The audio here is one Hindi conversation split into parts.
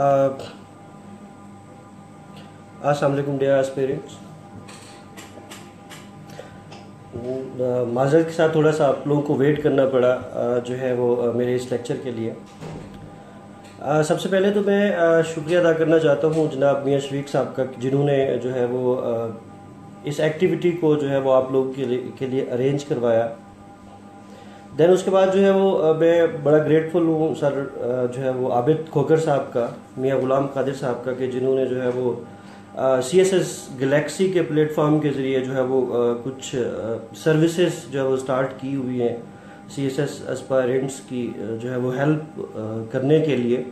अस्सलाम वालेकुम डियर एस्पिरेंट्स। माज़रत के साथ थोड़ा सा आप लोगों को वेट करना पड़ा जो है वो मेरे इस लेक्चर के लिए। सबसे पहले तो मैं शुक्रिया अदा करना चाहता हूँ जनाब मियां शफीक साहब का, जिन्होंने जो है वो इस एक्टिविटी को जो है वो आप लोगों के लिए अरेंज करवाया। देन उसके बाद जो है वो मैं बड़ा ग्रेटफुल हूँ सर जो है वो आबिद खोकर साहब का, मियां गुलाम कादिर साहब का, कि जिन्होंने जो है वो CSS गैलेक्सी के प्लेटफॉर्म के ज़रिए जो है वो कुछ सर्विसेज जो है वो स्टार्ट की हुई हैं CSS एस्पायरेंट्स की जो है वो हेल्प करने के लिए।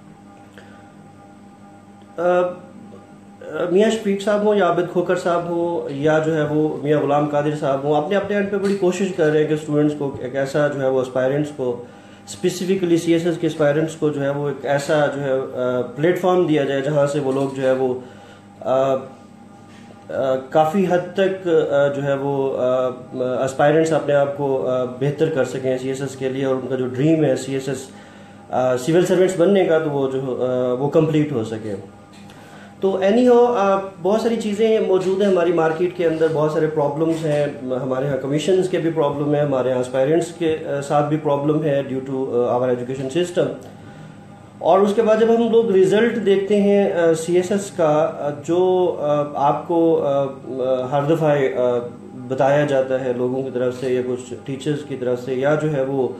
मियां शफीक साहब हो या आबिद खोकर साहब हो या जो है वो मियां गुलाम कादिर साहब हो, अपने अपने एंड पे बड़ी कोशिश कर रहे हैं कि स्टूडेंट्स को एक ऐसा जो है वो एस्पायरेंट्स को, स्पेसिफिकली CSS के एस्पायरेंट्स को जो है वो एक ऐसा जो है प्लेटफॉर्म दिया जाए जहां से वो लोग जो है वो काफ़ी हद तक जो है वो एस्पायरेंट्स अपने आप को बेहतर कर सकें CSS के लिए, और उनका जो ड्रीम है CSS सिविल सर्वेंट्स बनने का, तो वो कंप्लीट हो सके। तो एनी हो, बहुत सारी चीज़ें मौजूद हैं हमारी मार्केट के अंदर, बहुत सारे प्रॉब्लम्स हैं हमारे यहाँ। कमीशंस के भी प्रॉब्लम है, हमारे यहाँ एस्पायरेंट्स के साथ भी प्रॉब्लम है due to our education system. और उसके बाद जब हम लोग रिजल्ट देखते हैं CSS का, जो आपको हर दफ़ा बताया जाता है लोगों की तरफ से या कुछ टीचर्स की तरफ से, या जो है वो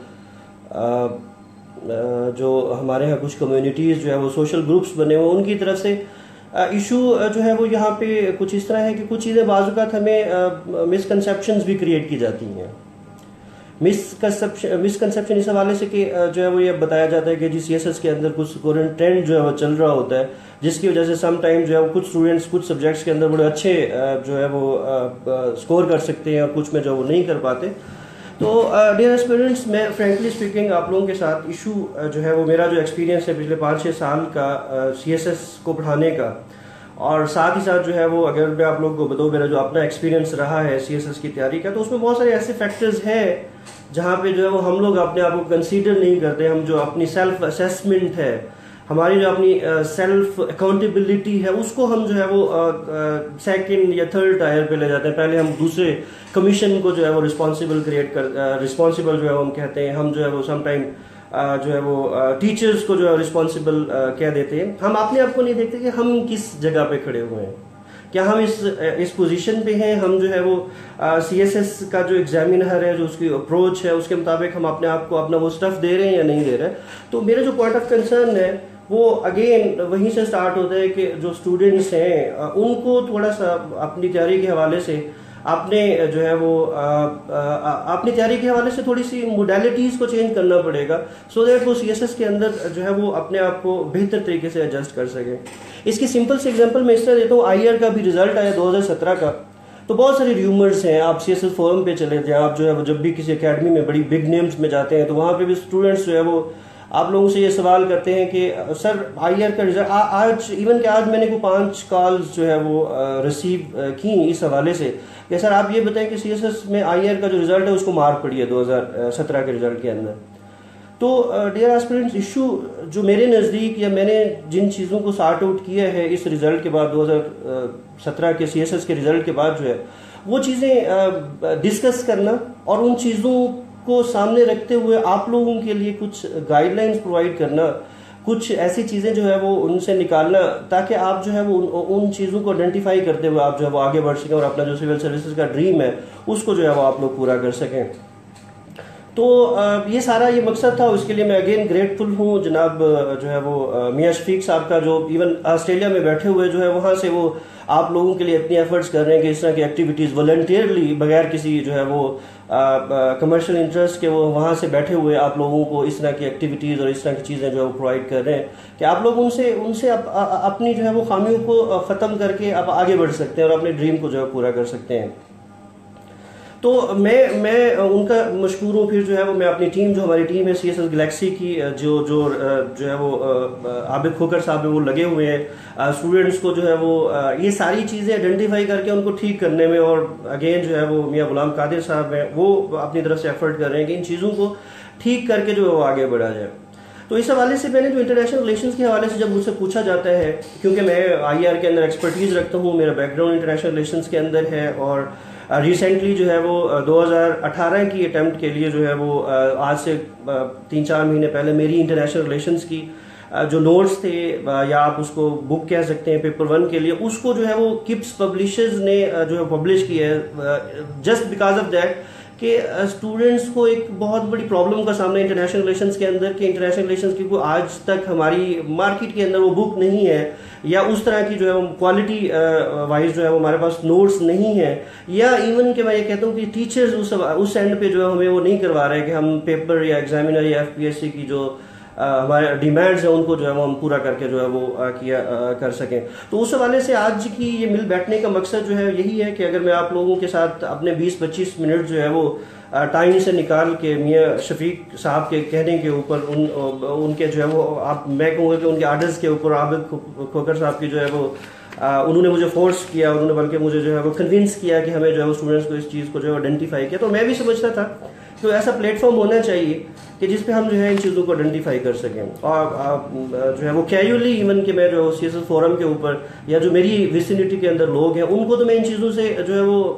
जो हमारे यहाँ कुछ कम्युनिटीज़ जो है वो सोशल ग्रुप्स बने हुए उनकी तरफ से, इशू जो है वो यहाँ पे कुछ इस तरह है कि कुछ चीज़ें बाज़ हमें मिसकंसेप्शंस भी क्रिएट की जाती हैं। मिसकंसेप्शन इस हवाले से कि जो है वो ये बताया जाता है कि जी CSS के अंदर कुछ करंट ट्रेंड जो है वो चल रहा होता है, जिसकी वजह से सम टाइम जो है वो कुछ स्टूडेंट्स कुछ सब्जेक्ट्स के अंदर बड़े अच्छे जो है वो स्कोर कर सकते हैं और कुछ में जो वो नहीं कर पाते। तो डियर एस्पिरेंट्स, मैं फ्रेंकली स्पीकिंग आप लोगों के साथ इशू जो है वो मेरा जो एक्सपीरियंस है पिछले 5-6 साल का CSS को पढ़ाने का, और साथ ही साथ जो है वो अगर मैं आप लोगों को बताऊँ मेरा जो अपना एक्सपीरियंस रहा है CSS की तैयारी का, तो उसमें बहुत सारे ऐसे फैक्टर्स हैं जहाँ पे जो है वो हम लोग अपने आप को कंसीडर नहीं करते। हम जो अपनी सेल्फ असेसमेंट है, हमारी जो अपनी सेल्फ अकाउंटेबिलिटी है, उसको हम जो है वो सेकंड या थर्ड टायर पे ले जाते हैं। पहले हम दूसरे कमीशन को जो है वो रिस्पॉन्सिबल जो है वो हम कहते हैं। हम जो है वो समटाइम जो है वो टीचर्स को जो है रिस्पॉन्सिबल कह देते हैं। हम अपने आप को नहीं देखते कि हम किस जगह पे खड़े हुए हैं, क्या हम इस पोजीशन पे हैं। हम जो है वो CSS का जो एग्जामिनर है, जो उसकी अप्रोच है, उसके मुताबिक हम अपने आप को अपना वो स्टफ दे रहे हैं या नहीं दे रहे। तो मेरा जो पॉइंट ऑफ कंसर्न है वो अगेन वहीं से स्टार्ट होता है कि जो स्टूडेंट्स हैं उनको थोड़ा सा अपनी तैयारी के हवाले से आपने जो है वो अपनी तैयारी के हवाले से थोड़ी सी मोडेलिटीज को चेंज करना पड़ेगा, सो दैट वो CSS के अंदर जो है वो अपने आप को बेहतर तरीके से एडजस्ट कर सके। इसकी सिंपल से एग्जांपल मैं इस तरह देता हूँ। IR का भी रिजल्ट आया 2017 का, तो बहुत सारे र्यूमर्स हैं। आप CSS फोरम पे चले जाएं, आप जो है वो जब भी किसी एकेडमी में बड़ी बिग नेम्स में जाते हैं तो वहाँ पे भी स्टूडेंट्स जो है वो आप लोगों से ये सवाल करते हैं कि सर IR का रिजल्ट आज इवन कि आज मैंने को 5 कॉल्स जो है वो रिसीव की इस हवाले से कि सर आप ये बताएं कि CSS में IR का जो रिजल्ट है उसको मार्क पड़ी है 2017 के रिजल्ट के अंदर। तो डियर एस्पिरेंट्स, इशू जो मेरे नज़दीक या मैंने जिन चीज़ों को सॉर्ट आउट किया है इस रिजल्ट के बाद, 2017 के CSS के रिजल्ट के बाद, जो है वो चीज़ें डिस्कस करना और उन चीज़ों को सामने रखते हुए आप लोगों के लिए कुछ गाइडलाइंस प्रोवाइड करना, कुछ ऐसी चीज़ें जो है वो उनसे निकालना, ताकि आप जो है वो उन चीज़ों को आइडेंटिफाई करते हुए आप जो है वो आगे बढ़ सकें और अपना जो सिविल सर्विसेज का ड्रीम है उसको जो है वो आप लोग पूरा कर सकें। तो ये सारा ये मकसद था। उसके लिए मैं अगेन ग्रेटफुल हूँ जनाब जो है वो मियां शफीक साहब का, जो इवन ऑस्ट्रेलिया में बैठे हुए जो है वहाँ से वो आप लोगों के लिए इतनी एफर्ट्स कर रहे हैं कि इस तरह की एक्टिविटीज़ वॉलंटियरली, बगैर किसी जो है वो कमर्शियल इंटरेस्ट के, वो वहाँ से बैठे हुए आप लोगों को इस तरह की एक्टिविटीज़ और इस तरह की चीज़ें जो है वो प्रोवाइड कर रहे हैं कि आप लोग उनसे अपनी जो है वो खामियों को ख़त्म करके आप आगे बढ़ सकते हैं और अपने ड्रीम को जो है पूरा कर सकते हैं। तो मैं उनका मशकूर हूँ। फिर जो है वो मैं अपनी टीम, जो हमारी टीम है CSS गैलेक्सी की, जो है वो आबिद खोकर साहब है वो लगे हुए हैं स्टूडेंट्स को जो है वो ये सारी चीज़ें आइडेंटिफाई करके उनको ठीक करने में, और अगेन जो है वो मियां गुलाम कादिर साहब हैं वो अपनी तरफ से एफर्ट कर रहे हैं कि इन चीज़ों को ठीक करके जो है वो आगे बढ़ा जाए। तो इस हवाले से मैंने जो इंटरनेशनल रिलेशंस के हवाले से जब मुझसे पूछा जाता है, क्योंकि मैं आईआर के अंदर एक्सपर्टीज रखता हूँ, मेरा बैकग्राउंड इंटरनेशनल रिलेशंस के अंदर है, और रिसेंटली जो है वो 2018 की अटेम्प्ट के लिए जो है वो आज से 3-4 महीने पहले मेरी इंटरनेशनल रिलेशंस की जो नोट्स थे, या आप उसको बुक कह सकते हैं पेपर 1 के लिए, उसको जो है वो किप्स पब्लिशर्स ने जो है पब्लिश किया है, जस्ट बिकॉज ऑफ दैट कि स्टूडेंट्स को एक बहुत बड़ी प्रॉब्लम का सामना इंटरनेशनल रिलेशंस के अंदर, कि इंटरनेशनल रिलेशंस की कोई आज तक हमारी मार्केट के अंदर वो बुक नहीं है, या उस तरह की जो है क्वालिटी वाइज जो है वो हमारे पास नोट्स नहीं है, या इवन कि मैं ये कहता हूँ कि टीचर्स उस एंड पे जो है हमें वो नहीं करवा रहे कि हम पेपर या एग्जामिनर या एफपीएससी की जो हमारे डिमांड्स है उनको जो है वो हम पूरा करके जो है वो कर सकें। तो उस हवाले से आज की ये मिल बैठने का मकसद जो है यही है कि अगर मैं आप लोगों के साथ अपने 20-25 मिनट जो है वो टाइम से निकाल के मियाँ शफीक साहब के कहने के ऊपर उनके जो है वो मैं कहूँगा कि उनके आर्डर्स के ऊपर आबिद खोकर साहब की जो है वो उन्होंने मुझे फोर्स किया, उन्होंने बल्कि मुझे जो है वो कन्विंस किया कि हमें जो है वो स्टूडेंट्स को इस चीज़ को जो है आइडेंटिफाई किया। तो मैं भी समझता था तो ऐसा प्लेटफॉर्म होना चाहिए कि जिस पे हम जो है इन चीज़ों को आइडेंटिफाई कर सकें, और जो है वो कैजुअली इवन कि मैं जो सीएसएस फोरम के ऊपर या जो मेरी विसिनिटी के अंदर लोग हैं उनको तो मैं इन चीज़ों से जो है वो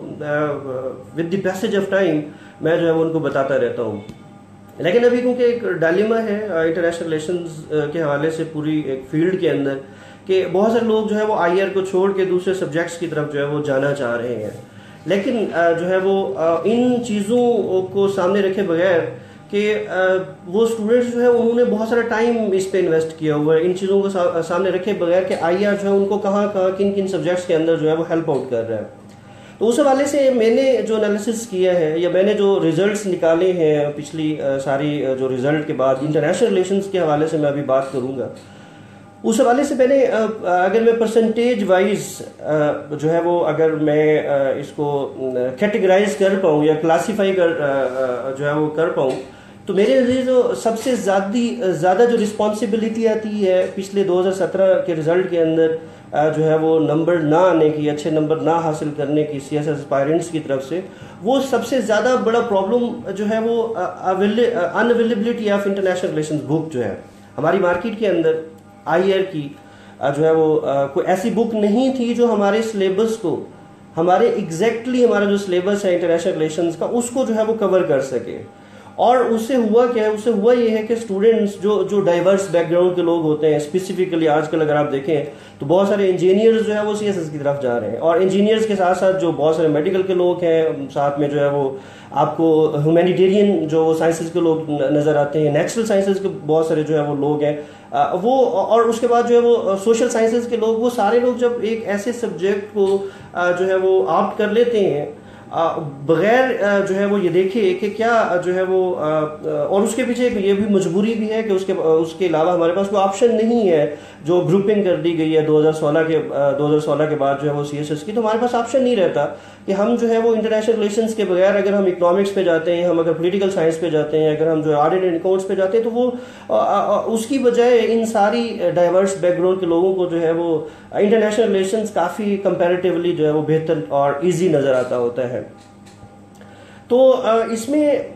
with the passage of time मैं जो है वो उनको बताता रहता हूँ। लेकिन अभी क्योंकि एक डायलेमा है इंटरनेशनल रिलेशंस के हवाले से पूरी एक फील्ड के अंदर, कि बहुत सारे लोग जो है वो आईआर को छोड़ के दूसरे सब्जेक्ट्स की तरफ जो है वो जाना चाह रहे हैं, लेकिन जो है वो इन चीज़ों को सामने रखे बगैर कि वो स्टूडेंट्स जो है उन्होंने बहुत सारा टाइम इस पे इन्वेस्ट किया हुआ है, इन चीज़ों को सामने रखे बगैर कि आईआर जो है उनको कहाँ किन किन सब्जेक्ट्स के अंदर जो है वो हेल्प आउट कर रहा है। तो उस हवाले से मैंने जो एनालिसिस किया है या मैंने जो रिजल्ट्स निकाले हैं पिछली सारी जो रिजल्ट के बाद इंटरनेशनल रिलेशंस के हवाले से मैं अभी बात करूँगा, उस हवाले से मैंने अगर मैं परसेंटेज वाइज जो है वो अगर मैं इसको कैटेगराइज कर पाऊँ या क्लासीफाई कर जो है वो कर पाऊँ, तो मेरे नज़रिए जो सबसे ज़्यादा जो रिस्पॉन्सिबिलिटी आती है पिछले 2017 के रिज़ल्ट के अंदर जो है वो नंबर ना आने की, अच्छे नंबर ना हासिल करने की सीएसएस एस्पायरेंट्स की तरफ से, वो सबसे ज़्यादा बड़ा प्रॉब्लम जो है वो unavailability of international relations book जो है हमारी मार्केट के अंदर आईआर की जो है वो कोई ऐसी बुक नहीं थी जो हमारे सिलेबस को, हमारे एग्जैक्टली हमारा जो सिलेबस है इंटरनेशनल रिलेशंस का, उसको जो है वो कवर कर सके। और उससे हुआ क्या है, उससे हुआ ये है कि स्टूडेंट्स जो डाइवर्स बैकग्राउंड के लोग होते हैं, स्पेसिफिकली आजकल अगर आप देखें तो बहुत सारे इंजीनियर्स जो है वो सीएसएस की तरफ जा रहे हैं, और इंजीनियर्स के साथ साथ जो बहुत सारे मेडिकल के लोग हैं, साथ में जो है वो आपको ह्यूमैनिटेरियन जो साइंसेज के लोग नज़र आते हैं, नेचुरल साइंसेज के बहुत सारे जो है वो लोग हैं वो, और उसके बाद जो है वो सोशल साइंसेज के लोग, वो सारे लोग जब एक ऐसे सब्जेक्ट को जो है वो ऑप्ट कर लेते हैं बगैर जो है वो ये देखे कि क्या जो है वो और उसके पीछे ये भी मजबूरी भी है कि उसके अलावा हमारे पास कोई ऑप्शन नहीं है, जो ग्रुपिंग कर दी गई है 2016 के बाद जो है वो सीएसएस की, तो हमारे पास ऑप्शन नहीं रहता कि हम जो है वो इंटरनेशनल रिलेशंस के बगैर अगर हम इकोनॉमिक्स पे जाते हैं, हम अगर पॉलिटिकल साइंस पे जाते हैं, अगर हम जो ऑडिट एंड अकाउंट्स पे जाते हैं, तो वो उसकी बजाय इन सारी डाइवर्स बैकग्राउंड के लोगों को जो है वो इंटरनेशनल रिलेशंस काफ़ी कंपैरेटिवली जो है वो बेहतर और ईजी नज़र आता होता है। तो इसमें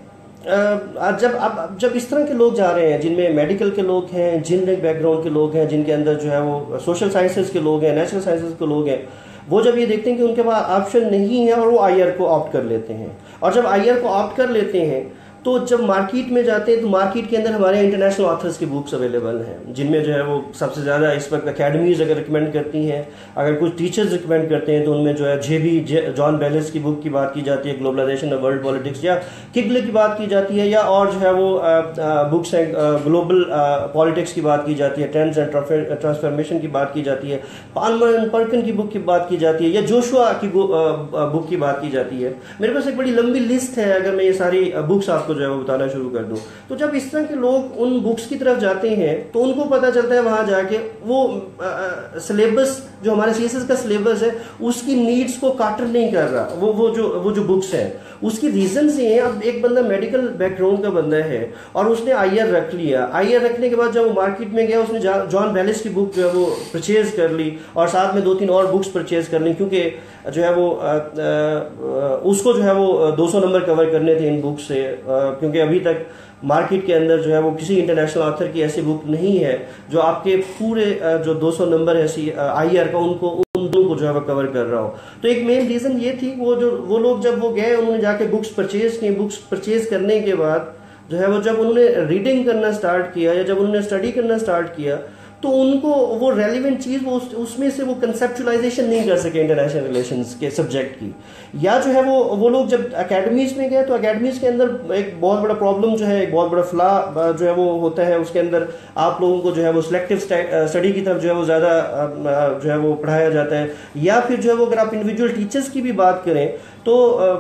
जब इस तरह के लोग जा रहे हैं, जिनमें मेडिकल के लोग हैं, इंजीनियरिंग बैकग्राउंड के लोग हैं, जिनके अंदर जो है वो सोशल साइंसेज के लोग हैं, नेचुरल साइंसेज के लोग हैं, वो जब ये देखते हैं कि उनके पास ऑप्शन नहीं है और वो आईआर को ऑप्ट कर लेते हैं, और जब आईआर को ऑप्ट कर लेते हैं तो जब मार्केट में जाते हैं तो मार्केट के अंदर हमारे इंटरनेशनल ऑथर्स की बुक्स अवेलेबल हैं, जिनमें जो है वो सबसे ज़्यादा इस वक्त अकेडमीज अगर रिकमेंड करती हैं, अगर कुछ टीचर्स रिकमेंड करते हैं तो उनमें जो है जॉन बेलिस की बुक की बात की जाती है, ग्लोबलाइजेशन ऑफ वर्ल्ड पॉलिटिक्स, या किगले की बात की जाती है, या और जो है वो बुक्स हैं ग्लोबल पॉलिटिक्स की बात की जाती है, ट्रेंड्स एंड ट्रांसफॉर्मेशन की बात की जाती है, पाल्मर एंड पर्किन की बुक की बात की जाती है, या जोशुआ की बुक की बात की जाती है। मेरे पास एक बड़ी लंबी लिस्ट है, अगर मैं ये सारी बुक्स आपको जो है वो बताना शुरू कर दूं, तो जब इस तरह के लोग उन बुक्स की तरफ जाते हैं तो उनको पता चलता है वहां जाके वो सिलेबस जो हमारे सीएसएस का सिलेबस है उसकी नीड्स को काटर नहीं कर रहा, वो जो बुक्स हैं। उसकी रीजन ये है, अब एक बंदा मेडिकल बैकग्राउंड का बंदा है और उसने आईआर रख लिया, आईआर रखने के बाद जब वो मार्केट में गया उसने जॉन बैलिस की बुक जो है वो परचेज कर ली और साथ में 2-3 और बुक्स परचेज कर ली, क्योंकि जो है वो उसको जो है वो 200 नंबर कवर करने थे इन बुक से, क्योंकि अभी तक मार्केट के अंदर जो है वो किसी इंटरनेशनल ऑथर की ऐसी बुक नहीं है जो आपके पूरे जो 200 नंबर है आईआर का उन दोनों को जो है वो कवर कर रहा हो। तो एक मेन रीजन ये थी, वो लोग जब वो गए उन्होंने जाके बुक्स परचेज की, बुक्स परचेज करने के बाद जो है वो जब उन्होंने रीडिंग करना स्टार्ट किया या जब उन्होंने स्टडी करना स्टार्ट किया तो उनको वो रेलिवेंट चीज वो उसमें से वो कंसेप्चुलाइजेशन नहीं कर सके इंटरनेशनल रिलेशंस के सब्जेक्ट की। या जो है वो लोग जब एकेडमीज में गए तो एकेडमीज के अंदर एक बहुत बड़ा प्रॉब्लम जो है, एक बहुत बड़ा फ्लॉ जो है वो होता है, उसके अंदर आप लोगों को जो है वो सिलेक्टिव स्टडी की तरफ जो है वो ज्यादा जो है वो पढ़ाया जाता है। या फिर जो है वो अगर आप इंडिविजुअल टीचर्स की भी बात करें तो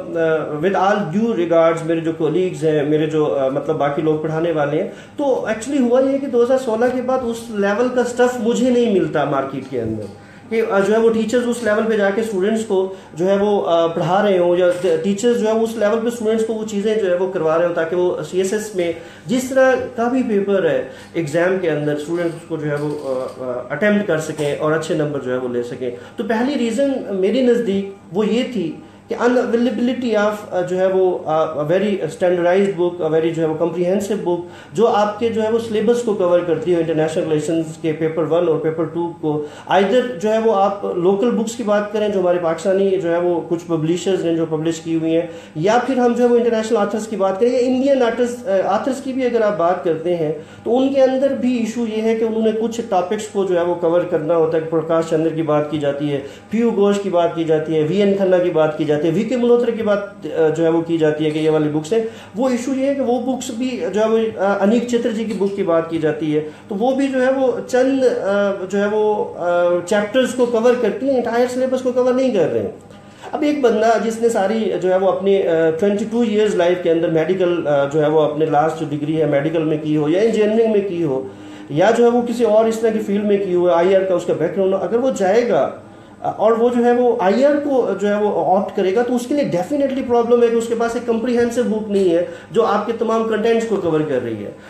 विद ऑल ड्यू रिगार्ड्स मेरे जो कोलीग्स हैं, मेरे जो मतलब बाकी लोग पढ़ाने वाले हैं, तो एक्चुअली हुआ ये कि 2016 के बाद उस लेवल का स्टफ मुझे नहीं मिलता मार्केट के अंदर कि जो है वो टीचर्स उस लेवल पे जाके स्टूडेंट्स को जो है वो पढ़ा रहे हो, या टीचर्स जो है उस लेवल पे स्टूडेंट्स को वो चीज़ें जो है वो करवा रहे हो ताकि वो सीएसएस में जिस तरह का भी पेपर है एग्जाम के अंदर स्टूडेंट्स को जो है वो अटेम्प्ट कर सकें और अच्छे नंबर जो है वो ले सकें। तो पहली रीज़न मेरी नज़दीक वो ये थी कि अनअवेलेबिलिटी ऑफ जो है वो वेरी स्टैंडर्डाइज्ड बुक, वेरी जो है वो कम्प्रीहेंसिव बुक जो आपके जो है वो सिलेबस को कवर करती है इंटरनेशनल रिलेशंस के पेपर 1 और पेपर 2 को। आइदर जो है वो आप लोकल बुक्स की बात करें जो हमारे पाकिस्तानी जो है वो कुछ पब्लिशर्स ने जो पब्लिश की हुई हैं, या फिर हम जो है वो इंटरनेशनल ऑथर्स की बात करें या इंडियन ऑथर्स की भी अगर आप बात करते हैं तो उनके अंदर भी इशू ये है कि उन्होंने कुछ टॉपिक्स को जो है वो कवर करना होता है। प्रकाश चंद्र की बात की जाती है, पीयू घोष की बात की जाती है, वीएन खन्ना की बात की जाती है, वीके मल्होत्रा की बात जो है वो की जाती है कि ये वाली बुक्स हैं। वो इशू ये है कि वो बुक्स भी जो है वो अनीक चित्र जी की बुक की बात की जाती है तो वो भी जो है वो चंद जो है वो चैप्टर्स को कवर करती है, इंटायर सिलेबस को कवर नहीं कर रहे हैं। अब एक बंदा जिसने सारी जो है वो अपनी 22 ईयर्स लाइफ के अंदर मेडिकल जो है वो अपने लास्ट जो डिग्री है मेडिकल में की हो या इंजीनियरिंग में की हो या जो है वो किसी और इस तरह की फील्ड में की हो, आईआर का उसका बैकग्राउंड, अगर वो जाएगा और वो जो है वो आईआर को जो है वो ऑप्ट करेगा तो उसके लिए डेफिनेटली प्रॉब्लम है कि उसके पास एक कम्प्रीहेंसिव बुक नहीं है जो आपके तमाम कंटेंट्स को कवर कर रही है।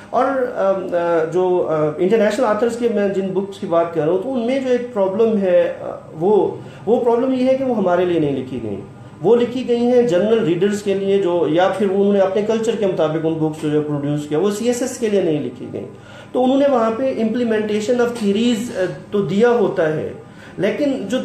और जो इंटरनेशनल ऑथर्स के मैं जिन बुक्स की बात कर रहा हूँ तो उनमें जो एक प्रॉब्लम है वो प्रॉब्लम ये है कि वो हमारे लिए नहीं लिखी गई, वो लिखी गई हैं जनरल रीडर्स के लिए जो, या फिर उन्होंने अपने कल्चर के मुताबिक उन बुक्स जो प्रोड्यूस किया, वो सीएसएस के लिए नहीं लिखी गई। तो उन्होंने वहाँ पे इम्प्लीमेंटेशन ऑफ थीरीज तो दिया होता है, लेकिन जो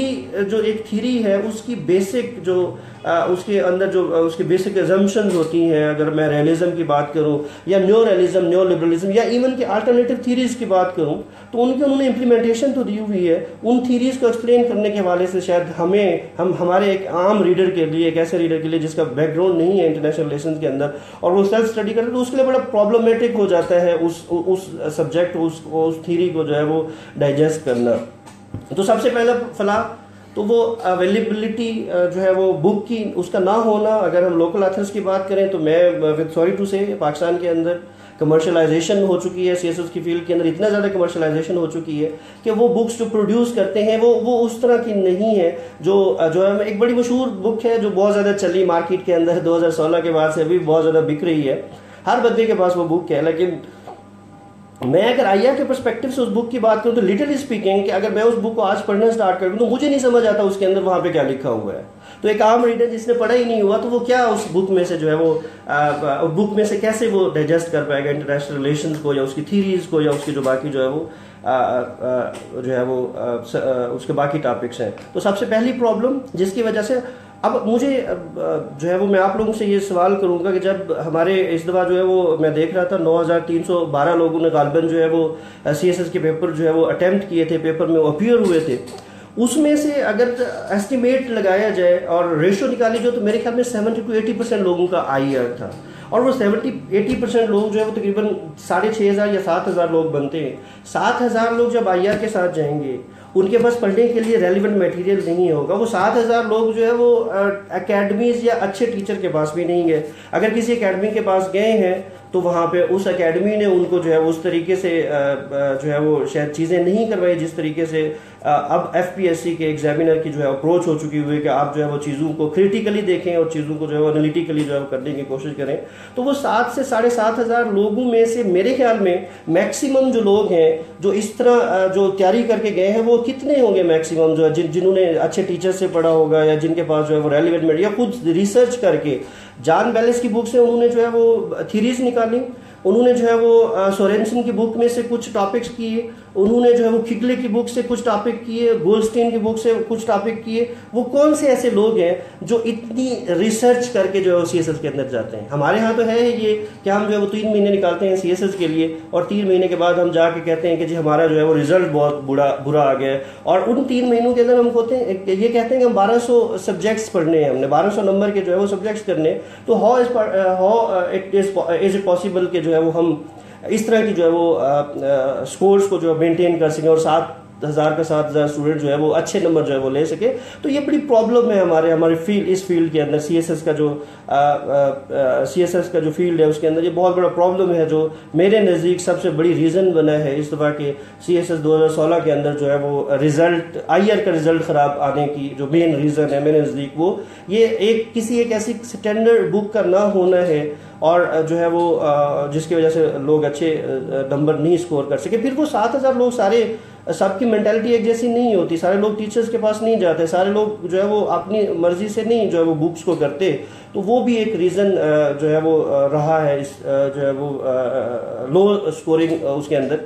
एक थीरी है उसकी बेसिक जो उसके अंदर जो उसकी बेसिक एजम्पशंस होती हैं, अगर मैं रियलिज्म की बात करूं या न्यो रियलिज्म, न्यो लिबरलिज्म या इवन के अल्टरनेटिव थीरीज की बात करूं तो उन्होंने इम्प्लीमेंटेशन तो दी हुई है। उन थीरीज को एक्सप्लेन करने के हवाले से शायद हमारे एक आम रीडर के लिए, एक ऐसे रीडर के लिए जिसका बैकग्राउंड नहीं है इंटरनेशनल रिलेशंस के अंदर और वो सेल्फ स्टडी करता है तो उसके लिए बड़ा प्रॉब्लमेटिक हो जाता है उस सब्जेक्ट उस थीरी को जो है वो डाइजेस्ट करना। तो सबसे पहला फला तो वो अवेलेबिलिटी जो है वो बुक की उसका ना होना। अगर हम लोकल ऑथर्स की बात करें तो मैं विद सॉरी टू से पाकिस्तान के अंदर कमर्शलाइजेशन हो चुकी है, सीएसएस की फील्ड के अंदर इतना ज़्यादा कमर्शलाइजेशन हो चुकी है कि वो बुक्स जो प्रोड्यूस करते हैं वो उस तरह की नहीं है जो है। एक बड़ी मशहूर बुक है जो बहुत ज़्यादा चली मार्केट के अंदर 2016 के बाद से अभी बहुत ज़्यादा बिक रही है, हर बंदे के पास वो बुक है। लेकिन मैं अगर आईआर के पर्सपेक्टिव से उस बुक की बात करूं तो लिटरली स्पीकिंग कि अगर मैं उस बुक को आज पढ़ना स्टार्ट करूं तो मुझे नहीं समझ आता उसके अंदर वहां पे क्या लिखा हुआ है। तो एक आम रीडर जिसने पढ़ा ही नहीं हुआ तो वो क्या उस बुक में से जो है वो बुक में से कैसे वो डाइजेस्ट कर पाएगा इंटरनेशनल रिलेशंस को या उसकी थीरीज को या उसकी जो बाकी जो है वो जो है वो उसके बाकी टॉपिक्स हैं। तो सबसे पहली प्रॉब्लम जिसकी वजह से अब मुझे जो है वो मैं आप लोगों से ये सवाल करूंगा कि जब हमारे इस दफ़ा जो है वो मैं देख रहा था 9312 लोगों ने गालबन जो है वो सीएसएस के पेपर जो है वो अटेम्प्ट किए थे, पेपर में वो अपीयर हुए थे, उसमें से अगर एस्टिमेट लगाया जाए और रेशो निकाली जाए तो मेरे ख्याल में 70 to 80% लोगों का आईआर था और वो 70-80% लोग जो है वो तकरीबन 6500 या 7000 लोग बनते हैं। 7000 लोग जब आईआर के साथ जाएंगे उनके पास पढ़ने के लिए रेलिवेंट मटेरियल नहीं होगा। वो 7000 लोग जो है वो एकेडमीज या अच्छे टीचर के पास भी नहीं गए। अगर किसी एकेडमी के पास गए हैं तो वहाँ पे उस एकेडमी ने उनको जो है उस तरीके से जो है वो शायद चीज़ें नहीं करवाई जिस तरीके से अब एफपीएससी के एग्जामिनर की जो है अप्रोच हो चुकी हुई है कि आप जो है वो चीज़ों को क्रिटिकली देखें और चीज़ों को जो है वो एनालिटिकली जो है करने की कोशिश करें। तो वो 7 से 7,500 लोगों में से मेरे ख्याल में मैक्सिमम जो लोग हैं जो इस तरह जो तैयारी करके गए हैं वो कितने होंगे मैक्सिमम जो है जिन्होंने अच्छे टीचर से पढ़ा होगा या जिनके पास जो है वो रेलिवेंट मटेरियल या खुद रिसर्च करके जॉन बेलिस की बुक से उन्होंने जो है वो थीरीज निकाली, उन्होंने जो है वो सोरेनसन की बुक में से कुछ टॉपिक्स किए, उन्होंने जो है वो खिगले की बुक से कुछ टॉपिक किए, गोल्डस्टीन की बुक से कुछ टॉपिक किए। वो कौन से ऐसे लोग हैं जो इतनी रिसर्च करके जो है सीएसएस के अंदर जाते हैं? हमारे यहाँ तो है ये कि हम जो है वो 3 महीने निकालते हैं सीएसएस के लिए और 3 महीने के बाद हम जाके कहते हैं कि जी हमारा जो है वो रिजल्ट बहुत बुरा आ गया है। और उन 3 महीनों के अंदर हम ये कहते हैं कि हम 1200 सब्जेक्ट्स पढ़ने हैं, हमने 1200 नंबर के जो है वो सब्जेक्ट्स करने। तो हाउ इज इट पॉसिबल कि जो है वो हम इस तरह की जो है वो स्कोर्स को जो मेंटेन कर सकें और 7,000 का 7,000 स्टूडेंट जो है वो अच्छे नंबर जो है वो ले सके? तो ये बड़ी प्रॉब्लम है हमारे फील्ड, इस फील्ड के अंदर सीएसएस का जो फील्ड है उसके अंदर ये बहुत बड़ा प्रॉब्लम है जो मेरे नज़दीक सबसे बड़ी रीज़न बना है इस दफ़ा के सीएसएस 2016 के अंदर जो है वो रिजल्ट आईआर का रिजल्ट ख़राब आने की जो मेन रीज़न है मेरे नज़दीक वो ये किसी एक ऐसी स्टैंडर्ड बुक का ना होना है और जो है वो जिसकी वजह से लोग अच्छे नंबर नहीं स्कोर कर सके। फिर वो 7,000 लोग सबकी मेंटालिटी एक जैसी नहीं होती, सारे लोग टीचर्स के पास नहीं जाते, सारे लोग जो है वो अपनी मर्जी से नहीं जो है वो बुक्स को करते। तो वो भी एक रीज़न जो है वो रहा है इस जो है वो लो स्कोरिंग उसके अंदर।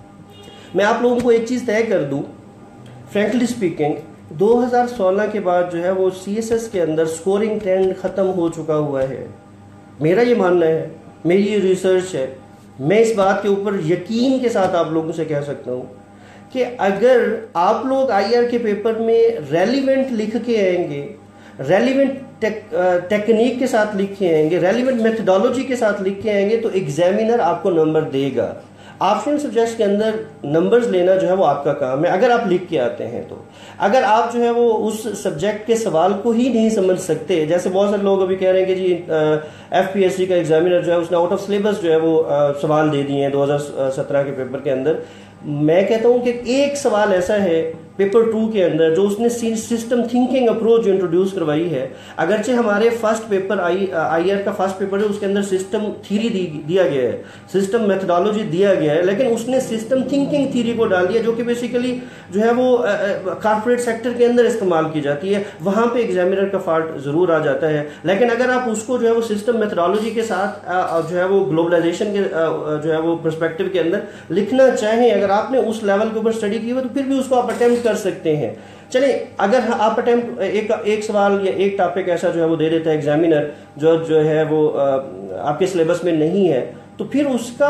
मैं आप लोगों को एक चीज़ तय कर दूं, फ्रैंकली स्पीकिंग 2016 के बाद जो है वो सीएसएस के अंदर स्कोरिंग ट्रेंड ख़त्म हो चुका हुआ है। मेरा ये मानना है, मेरी ये रिसर्च है, मैं इस बात के ऊपर यकीन के साथ आप लोगों से कह सकता हूँ कि अगर आप लोग आईआर के पेपर में रेलिवेंट लिख के आएंगे, रेलिवेंट टेक्निक के साथ लिख के आएंगे, रेलिवेंट मेथडोलॉजी के साथ लिख के आएंगे तो एग्जामिनर आपको नंबर देगा। ऑप्शनल सब्जेक्ट्स के अंदर नंबर्स लेना जो है वो आपका काम है अगर आप लिख के आते हैं। तो अगर आप जो है वो उस सब्जेक्ट के सवाल को ही नहीं समझ सकते, जैसे बहुत सारे लोग अभी कह रहे हैं कि जी एफपीएससी का एग्जामिनर जो है उसने आउट ऑफ सिलेबस जो है वो सवाल दे दिए हैं 2017 के पेपर के अंदर। मैं कहता हूं कि एक सवाल ऐसा है पेपर 2 के अंदर जो उसने सिस्टम थिंकिंग अप्रोच जो इंट्रोड्यूस करवाई है। अगरचे हमारे फर्स्ट पेपर आईआर का फर्स्ट पेपर है उसके अंदर सिस्टम थ्योरी दिया गया है, सिस्टम मेथडोलॉजी दिया गया है, लेकिन उसने सिस्टम थिंकिंग थ्योरी को डाल दिया जो कि बेसिकली जो है वो कॉर्पोरेट सेक्टर के अंदर इस्तेमाल की जाती है। वहां पे एग्जामिनर का फॉल्ट जरूर आ जाता है। लेकिन अगर आप उसको जो है वो सिस्टम मेथडोलॉजी के साथ जो है वो ग्लोबलाइजेशन के जो है वो पर्सपेक्टिव के अंदर लिखना चाहें, अगर आपने उस लेवल के ऊपर स्टडी की हो तो फिर भी उसको आप अटेम्प्ट कर सकते हैं। चलिए अगर आप अटेम्प्ट एक सवाल या एक टॉपिक ऐसा जो है वो दे देता है एग्जामिनर जो है वो आपके सिलेबस में नहीं है, तो फिर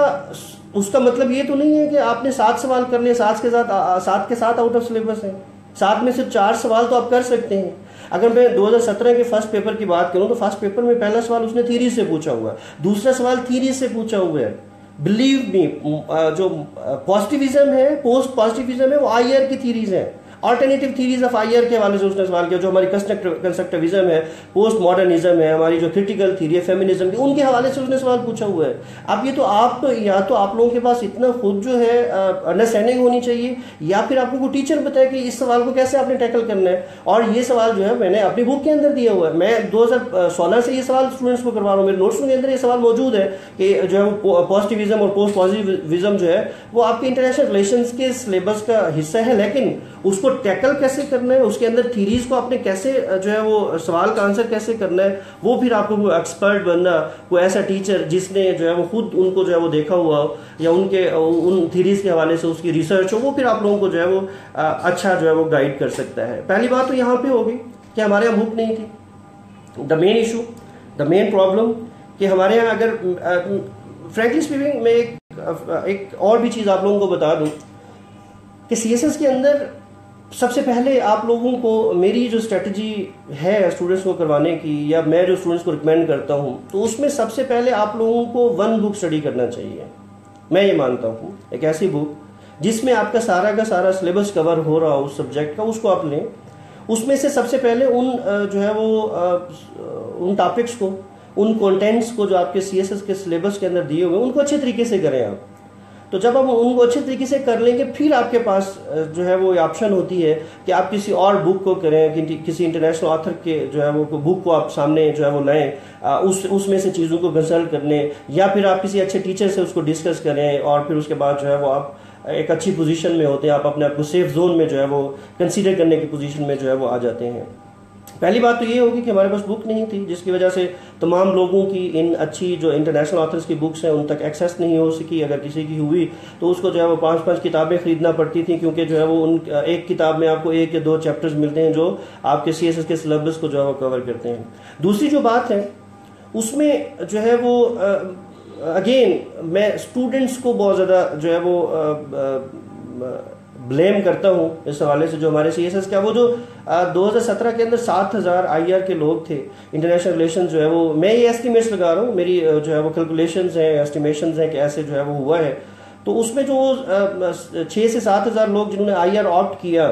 उसका मतलब ये तो नहीं है कि आपने 7 सवाल कर लिए, 7 के साथ आउट ऑफ सिलेबस है। 7 में से 4 सवाल तो आप कर सकते हैं। अगर मैं 2017 के फर्स्ट पेपर की बात करूं तो फर्स्ट पेपर में पहला सवाल उसने थ्योरी से पूछा हुआ है, दूसरा सवाल थ्योरी से पूछा हुआ है। बिलीव मी, जो पॉजिटिविज्म है, पोस्ट पॉजिटिविज्म है, वो आईआर की थ्योरीज है, ऑल्टरनेटिव थ्योरीज ऑफ आईआर के हवाले से उसने सवाल किया। जो हमारी कंस्ट्रक्टिविज्म है, पोस्ट मॉडर्निज्म है, हमारी जो क्रिटिकल थ्योरी है फेमिनिज्म की, उनके हवाले से उसने सवाल पूछा हुआ है। अब ये तो या तो आप लोगों के पास इतना खुद जो है अंडरस्टैंडिंग होनी चाहिए या फिर आप लोगों को टीचर बताए कि इस सवाल को कैसे आपने टैकल करना है। और ये सवाल जो है मैंने अपनी बुक के अंदर दिया हुआ है, मैं 2016 से ये सवाल स्टूडेंट्स को करवा रहा हूँ, मेरे नोट्स के अंदर ये सवाल मौजूद है कि जो है वो पॉजिटिविज्म और पोस्ट पॉजिटिविज्म जो है वो आपके इंटरनेशनल रिलेशंस के सिलेबस का हिस्सा है, लेकिन उसको टैकल कैसे करना है, उसके अंदर थीरीज को आपने कैसे जो है वो सवाल का आंसर कैसे करना है, वो फिर आपको एक्सपर्ट बनना, कोई ऐसा टीचर जिसने जो है वो खुद उनको जो है वो देखा हुआ हो या उन थीरीज के हवाले से उसकी रिसर्च हो, वो फिर आप लोगों को जो है वो अच्छा जो है वो गाइड कर सकता है। पहली बात तो यहाँ पे होगी कि हमारे यहाँ बुक नहीं थी। The main issue, the main problem कि हमारे यहाँ अगर फ्रैंकली स्पीकिंग मैं एक और भी चीज़ आप लोगों को बता दूं कि सीएसएस के अंदर सबसे पहले आप लोगों को मेरी जो स्ट्रेटजी है स्टूडेंट्स को करवाने की, या मैं जो स्टूडेंट्स को रिकमेंड करता हूं, तो उसमें सबसे पहले आप लोगों को 1 बुक स्टडी करना चाहिए। मैं ये मानता हूं एक ऐसी बुक जिसमें आपका सारा का सारा सिलेबस कवर हो रहा हो उस सब्जेक्ट का, उसको आप लें। उसमें से सबसे पहले उन जो है वो उन टॉपिक्स को, उन कंटेंट्स को जो आपके सीएसएस के सिलेबस के अंदर दिए हुए उनको अच्छे तरीके से करें आप। तो जब आप उनको अच्छे तरीके से कर लेंगे फिर आपके पास जो है वो ऑप्शन होती है कि आप किसी और बुक को करें, किसी इंटरनेशनल ऑथर के जो है वो बुक को आप सामने जो है वो लाएं, उसमें से चीज़ों को कंसल्ट करने, या फिर आप किसी अच्छे टीचर से उसको डिस्कस करें और फिर उसके बाद जो है वो आप एक अच्छी पोजीशन में होते हैं, आप अपने आप को सेफ जोन में जो है वो कंसीडर करने की पोजीशन में जो है वो आ जाते हैं। पहली बात तो ये होगी कि हमारे पास बुक नहीं थी, जिसकी वजह से तमाम लोगों की इन अच्छी जो इंटरनेशनल ऑथर्स की बुक्स हैं उन तक एक्सेस नहीं हो सकी। अगर किसी की हुई तो उसको जो है वो 5-5 किताबें खरीदना पड़ती थी, क्योंकि जो है वो उन एक किताब में आपको 1 या 2 चैप्टर्स मिलते हैं जो आपके सीएसएस के सिलेबस को जो है वो कवर करते हैं। दूसरी जो बात है उसमें जो है वो अगेन मैं स्टूडेंट्स को बहुत ज़्यादा जो है वो ब्लेम करता हूँ इस हवाले से। जो हमारे सीएसएस का वो जो 2017 के अंदर 7000 आईआर के लोग थे, इंटरनेशनल रिलेशन जो है वो, मैं ये एस्टिमेट्स लगा रहा हूँ, मेरी जो है वो कैलकुलेशंस हैं, एस्टिमेशंस हैं कि ऐसे जो है वो हुआ है। तो उसमें जो 6 से 7000 लोग जिन्होंने आईआर ऑप्ट किया,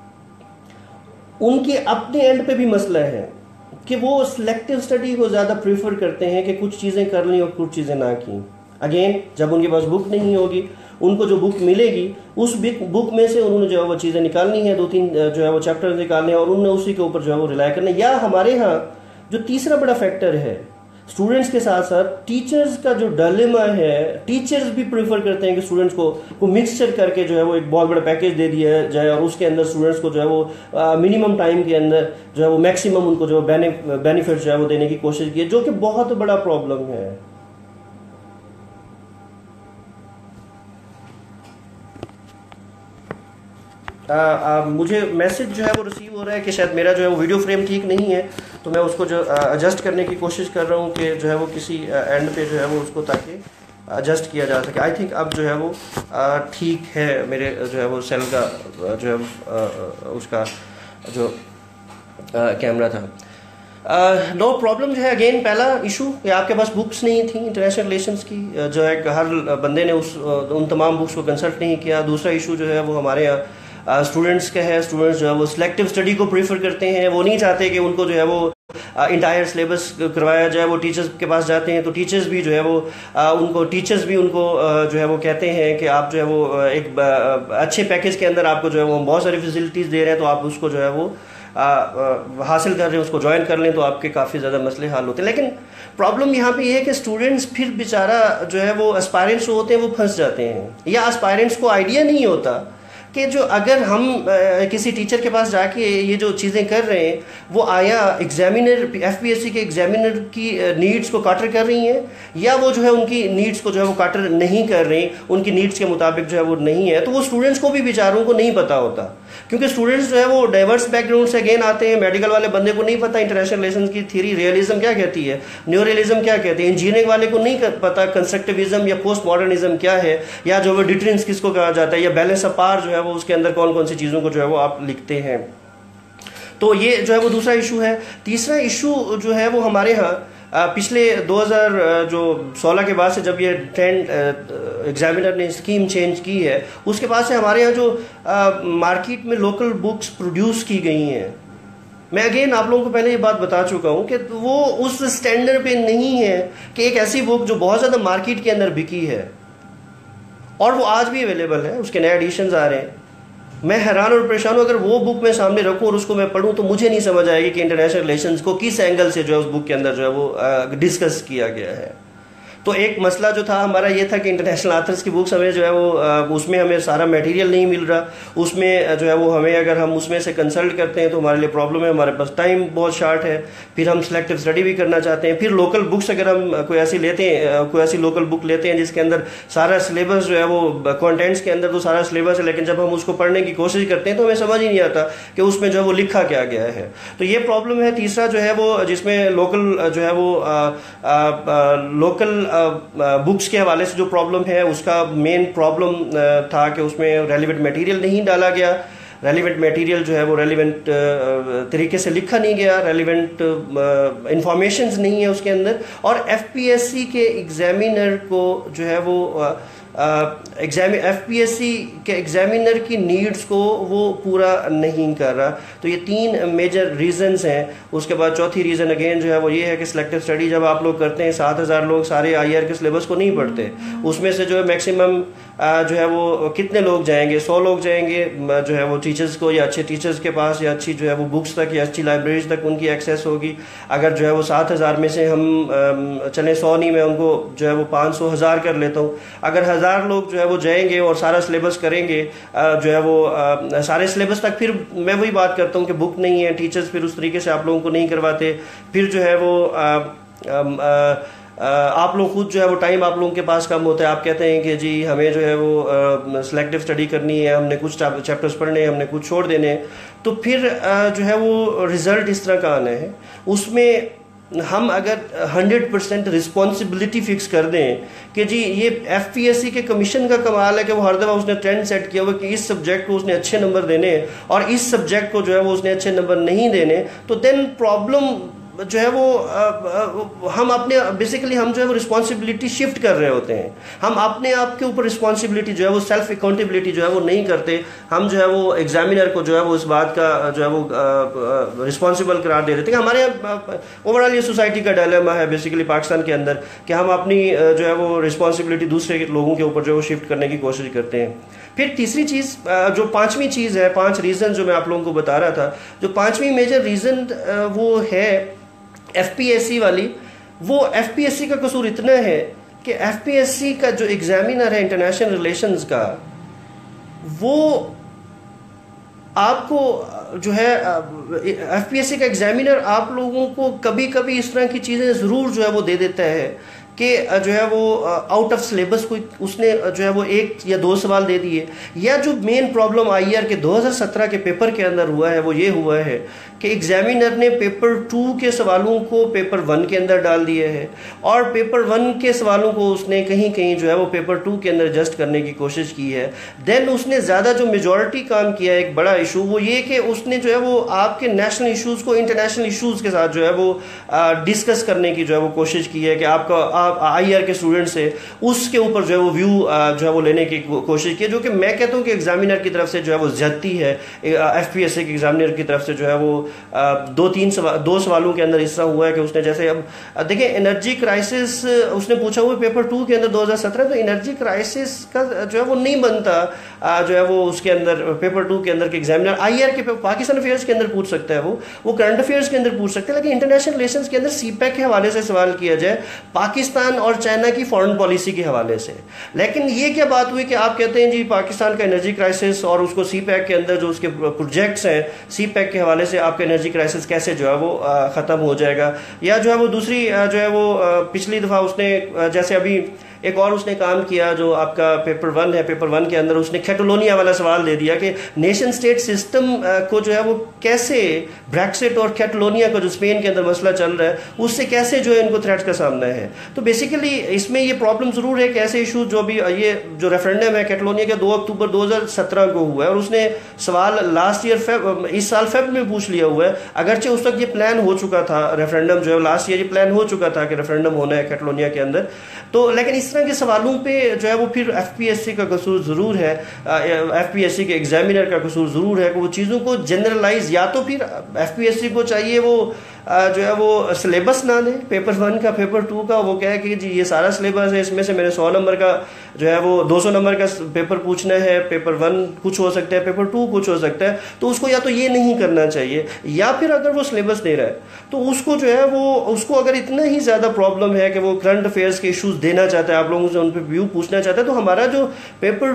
उनके अपने एंड पे भी मसला है कि वो सिलेक्टिव स्टडी को ज़्यादा प्रीफर करते हैं कि कुछ चीज़ें कर ली और कुछ चीज़ें ना की। अगेन जब उनके पास बुक नहीं होगी, उनको जो बुक मिलेगी उस बुक में से उन्होंने जो है वो चीज़ें निकालनी है, 2-3 जो है वो चैप्टर निकालने हैं और उन्होंने उसी के ऊपर जो है वो रिलाई करना है। या हमारे यहाँ जो तीसरा बड़ा फैक्टर है, स्टूडेंट्स के साथ साथ टीचर्स का जो डिलेमा है, टीचर्स भी प्रेफर करते हैं कि स्टूडेंट्स को मिक्सचर करके जो है वो एक बहुत बड़ा पैकेज दे दिया जाए और उसके अंदर स्टूडेंट्स को जो है वो मिनिमम टाइम के अंदर जो है वो मैक्सिमम उनको जो बेनिफिट जो है वो देने की कोशिश की है, जो कि बहुत बड़ा प्रॉब्लम है। मुझे मैसेज जो है वो रिसीव हो रहा है कि शायद मेरा जो है वो वीडियो फ्रेम ठीक नहीं है, तो मैं उसको जो एडजस्ट करने की कोशिश कर रहा हूँ कि जो है वो किसी एंड पे जो है वो उसको ताकि एडजस्ट किया जा सके। आई थिंक अब जो है वो ठीक है, मेरे जो है वो सेल का जो है उसका जो कैमरा था। नो प्रॉब्लम जो है, अगेन पहला इशू कि आपके पास बुक्स नहीं थी इंटरनेशनल रिलेशंस की, जो है हर बंदे ने उन तमाम बुक्स को कंसल्ट नहीं किया। दूसरा इशू जो है वो हमारे यहाँ स्टूडेंट्स का है, स्टूडेंट्स जो है वो सिलेक्टिव स्टडी को प्रीफर करते हैं, वो नहीं चाहते कि उनको जो है वो इंटायर सिलेबस करवाया जाए। वो टीचर्स के पास जाते हैं तो टीचर्स भी जो है वो उनको जो है वो कहते हैं कि आप जो है वो एक अच्छे पैकेज के अंदर आपको जो है वो बहुत सारी फैसिलिटीज़ दे रहे हैं, तो आप उसको जो है वो हासिल कर रहे हैं, उसको ज्वाइन कर लें तो आपके काफ़ी ज़्यादा मसले हल होते हैं। लेकिन प्रॉब्लम यहाँ पे ये है कि स्टूडेंट्स फिर बेचारा जो है वो एस्पायरेंट्स होते हैं वो फंस जाते हैं, या एस्पायरेंट्स को आइडिया नहीं होता कि जो अगर हम किसी टीचर के पास जाके ये जो चीज़ें कर रहे हैं वो आया एग्जामिनर एफपीएससी के एग्जामिनर की नीड्स को काटर कर रही हैं, या वो जो है उनकी नीड्स को जो है वो काटर नहीं कर रही, उनकी नीड्स के मुताबिक जो है वो नहीं है। तो वो स्टूडेंट्स को भी बेचारों को नहीं पता होता, क्योंकि स्टूडेंट्स जो है वो डाइवर्स बैकग्राउंड से अगेन आते हैं। मेडिकल वाले बंदे को नहीं पता इंटरनेशनल रिलेशंस की थ्योरी रियलिज्म क्या कहती है, न्यू रियलिज्म क्या कहती है। इंजीनियरिंग वाले को नहीं पता कंस्ट्रक्टिविज्म या पोस्ट मॉडर्निज्म क्या है, या जो वो डिटरेंस किसको कहा जाता है, या बैलेंस ऑफ पावर जो है वो उसके अंदर कौन कौन सी चीज़ों को जो है वो आप लिखते हैं। तो ये जो है वो दूसरा इशू है। तीसरा इशू जो है वो हमारे यहाँ पिछले 2016 के बाद से जब ये ट्रेंड एग्जामिनर ने स्कीम चेंज की है, उसके बाद से हमारे यहाँ जो मार्केट में लोकल बुक्स प्रोड्यूस की गई हैं, मैं अगेन आप लोगों को पहले ये बात बता चुका हूँ कि वो उस स्टैंडर्ड पे नहीं है कि एक ऐसी बुक जो बहुत ज़्यादा मार्केट के अंदर बिकी है और वो आज भी अवेलेबल है, उसके नए एडिशंस आ रहे हैं। मैं हैरान और परेशान हूँ, अगर वो बुक मैं सामने रखूँ और उसको मैं पढूं तो मुझे नहीं समझ आएगी कि इंटरनेशनल रिलेशंस को किस एंगल से जो है उस बुक के अंदर जो है वो डिस्कस किया गया है। तो एक मसला जो था हमारा ये था कि इंटरनेशनल ऑथर्स की बुक्स हमें जो है वो उसमें हमें सारा मटेरियल नहीं मिल रहा, उसमें जो है वो हमें अगर हम उसमें से कंसल्ट करते हैं तो हमारे लिए प्रॉब्लम है, हमारे पास टाइम बहुत शार्ट है, फिर हम सिलेक्टिव स्टडी भी करना चाहते हैं। फिर लोकल बुक्स अगर हम कोई ऐसी लोकल बुक लेते हैं जिसके अंदर सारा सिलेबस जो है वो कंटेंट्स के अंदर तो सारा सिलेबस है, लेकिन जब हम उसको पढ़ने की कोशिश करते हैं तो हमें समझ ही नहीं आता कि उसमें जो है वो लिखा क्या गया है। तो ये प्रॉब्लम है। तीसरा जो है वो जिसमें लोकल जो है वो लोकल बुक्स के हवाले से जो प्रॉब्लम है, उसका मेन प्रॉब्लम था कि उसमें रेलिवेंट मटेरियल नहीं डाला गया। रेलिवेंट मटेरियल जो है वो रेलिवेंट तरीके से लिखा नहीं गया, रेलिवेंट इंफॉर्मेशंस नहीं है उसके अंदर, और एफपीएससी के एग्जामिनर को जो है वो एग्जाम एफपीएससी के एग्जामिनर की नीड्स को वो पूरा नहीं कर रहा। तो ये 3 मेजर रीजंस हैं। उसके बाद चौथी रीज़न अगेन जो है वो ये है कि सिलेक्टिव स्टडी जब आप लोग करते हैं 7000 लोग सारे आईआर के सिलेबस को नहीं पढ़ते, उसमें से जो है मैक्सिमम जो है वो कितने लोग जाएंगे, 100 लोग जाएंगे जो है वो टीचर्स को, या अच्छे टीचर्स के पास, या अच्छी जो है वो बुक्स तक, या अच्छी लाइब्रेरीज तक उनकी एक्सेस होगी। अगर जो है वो 7000 में से हम चले 100 नहीं, मैं उनको जो है वो 500 1000 कर लेता हूँ। अगर 1000 लोग जो है वो जाएंगे और सारा सिलेबस करेंगे जो है वो सारे सिलेबस तक, फिर मैं वही बात करता हूँ कि बुक नहीं है, टीचर्स फिर उस तरीके से आप लोगों को नहीं करवाते, फिर जो है वो आप लोग खुद जो है वो टाइम आप लोगों के पास कम होता है। आप कहते हैं कि जी हमें जो है वो सिलेक्टिव स्टडी करनी है, हमने कुछ चैप्टर्स पढ़ने हैं, हमने कुछ छोड़ देने हैं, तो फिर जो है वो रिजल्ट इस तरह का आना है। उसमें हम अगर 100% रिस्पॉन्सिबिलिटी फिक्स कर दें कि जी ये एफपीएससी के कमीशन का कमाल है कि वो हर दफ़ा उसने ट्रेंड सेट किया हुआ कि इस सब्जेक्ट को उसने अच्छे नंबर देने और इस सब्जेक्ट को जो है वो उसने अच्छे नंबर नहीं देने, तो देन प्रॉब्लम जो है वो हम अपने बेसिकली हम जो है वो रिस्पॉन्सिबिलिटी शिफ्ट कर रहे होते हैं। हम अपने आप के ऊपर रिस्पॉन्सिबिलिटी जो है वो सेल्फ अकाउंटेबिलिटी जो है वो नहीं करते। हम जो है वो एग्जामिनर को जो है वो इस बात का जो है वो रिस्पॉन्सिबल करार दे देते हैं। हमारे ओवरऑल ये सोसाइटी का डायलेमा है बेसिकली पाकिस्तान के अंदर कि हम अपनी जो है वो रिस्पॉन्सिबिलिटी दूसरे लोगों के ऊपर जो है वो शिफ्ट करने की कोशिश करते हैं। फिर तीसरी चीज़ जो 5वीं चीज़ है, 5 रीज़न जो मैं आप लोगों को बता रहा था, जो 5वीं मेजर रीज़न वो है एफपीएससी वाली। वो एफपीएससी का कसूर इतना है कि एफपीएससी का जो एग्जामिनर है इंटरनेशनल रिलेशंस का, वो आपको जो है एफपीएससी का एग्जामिनर आप लोगों को कभी कभी इस तरह की चीज़ें ज़रूर जो है वो दे देता है कि जो है वो आउट ऑफ सिलेबस कोई उसने जो है वो 1 या 2 सवाल दे दिए, या जो मेन प्रॉब्लम आईआर के 2017 के पेपर के अंदर हुआ है वो ये हुआ है कि एग्जामिनर ने पेपर 2 के सवालों को पेपर 1 के अंदर डाल दिया है और पेपर 1 के सवालों को उसने कहीं कहीं जो है वो पेपर 2 के अंदर एडजस्ट करने की कोशिश की है। देन उसने ज़्यादा जो मेजॉरिटी काम किया है, एक बड़ा इशू वो ये कि उसने जो है वो आपके नेशनल इशूज़ को इंटरनेशनल इशूज़ के साथ जो है वो डिस्कस करने की जो है वो कोशिश की है कि आपका आईआर के स्टूडेंट से उसके ऊपर जो है वो व्यू जो है वो लेने की कोशिश की, जो कि मैं कहता हूँ कि एग्जामिनर की तरफ से जो है वो ज्यादती है। एफपीएससी के एग्जामिनर की तरफ से जो है वो 2 सवालों के अंदर इस तरह हुआ है कि उसने जैसे अब देखिए एनर्जी क्राइसिस उसने पूछा हुआ पेपर 2 के अंदर 2017, तो एनर्जी क्राइसिस का जो है वो नहीं बनता जो है वो उसके अंदर पेपर 2 के अंदर के एग्जामिनर आईआर के पाकिस्तान अफेयर्स के अंदर पूछ सकता है, वो करंट अफेयर्स के अंदर पूछ सकते हैं, लेकिन इंटरनेशनल रिलेशंस के अंदर सीपैक के हवाले से सवाल किया जाए पाकिस्तान और चाइना की फॉरेन पॉलिसी के हवाले से। लेकिन ये क्या बात हुई कि आप कहते हैं जी पाकिस्तान का एनर्जी क्राइसिस और उसको सीपैक के अंदर जो उसके प्रोजेक्ट्स हैं सीपैक के हवाले से आपका एनर्जी क्राइसिस कैसे जो है वो ख़त्म हो जाएगा। या जो है वो दूसरी जो है वो पिछली दफ़ा उसने जैसे अभी एक और उसने काम किया जो आपका पेपर 1 है, पेपर 1 के अंदर उसने कैटलोनिया वाला सवाल दे दिया कि नेशन स्टेट सिस्टम को जो है वो कैसे ब्रेक्सिट और कैटलोनिया का जो स्पेन के अंदर मसला चल रहा है उससे कैसे जो है इनको थ्रेट्स का सामना है। तो बेसिकली इसमें ये प्रॉब्लम ज़रूर है कि ऐसे इशू जो भी ये जो रेफरेंडम है कैटलोनिया का 2 अक्टूबर 2017 को हुआ है और उसने सवाल लास्ट ईयर इस साल फेब में पूछ लिया हुआ है, अगरचे उस तक ये प्लान हो चुका था रेफरेंडम जो है लास्ट ईयर ये प्लान हो चुका था कि रेफरेंडम होना है कैटलोनिया के अंदर। तो लेकिन इस तरह के सवालों पे जो है वो फिर एफपीएससी का कसूर ज़रूर है, एफपीएससी के एग्जामिनर का कसूर ज़रूर है कि वो चीज़ों को जनरलाइज, या तो फिर एफपीएससी को चाहिए वो जो है वो सिलेबस ना दे पेपर 1 का पेपर 2 का, वो कहे कि जी ये सारा सिलेबस है इसमें से मेरे 100 नंबर का जो है वो 200 नंबर का पेपर पूछना है, पेपर 1 कुछ हो सकता है पेपर 2 कुछ हो सकता है, तो उसको या तो ये नहीं करना चाहिए, या फिर अगर वो सिलेबस दे रहा है तो उसको जो है वो उसको अगर इतना ही ज़्यादा प्रॉब्लम है कि वो करंट अफेयर्स के इशूज़ देना चाहता है, आप लोगों से उन पर व्यू पूछना चाहता है, तो हमारा जो पेपर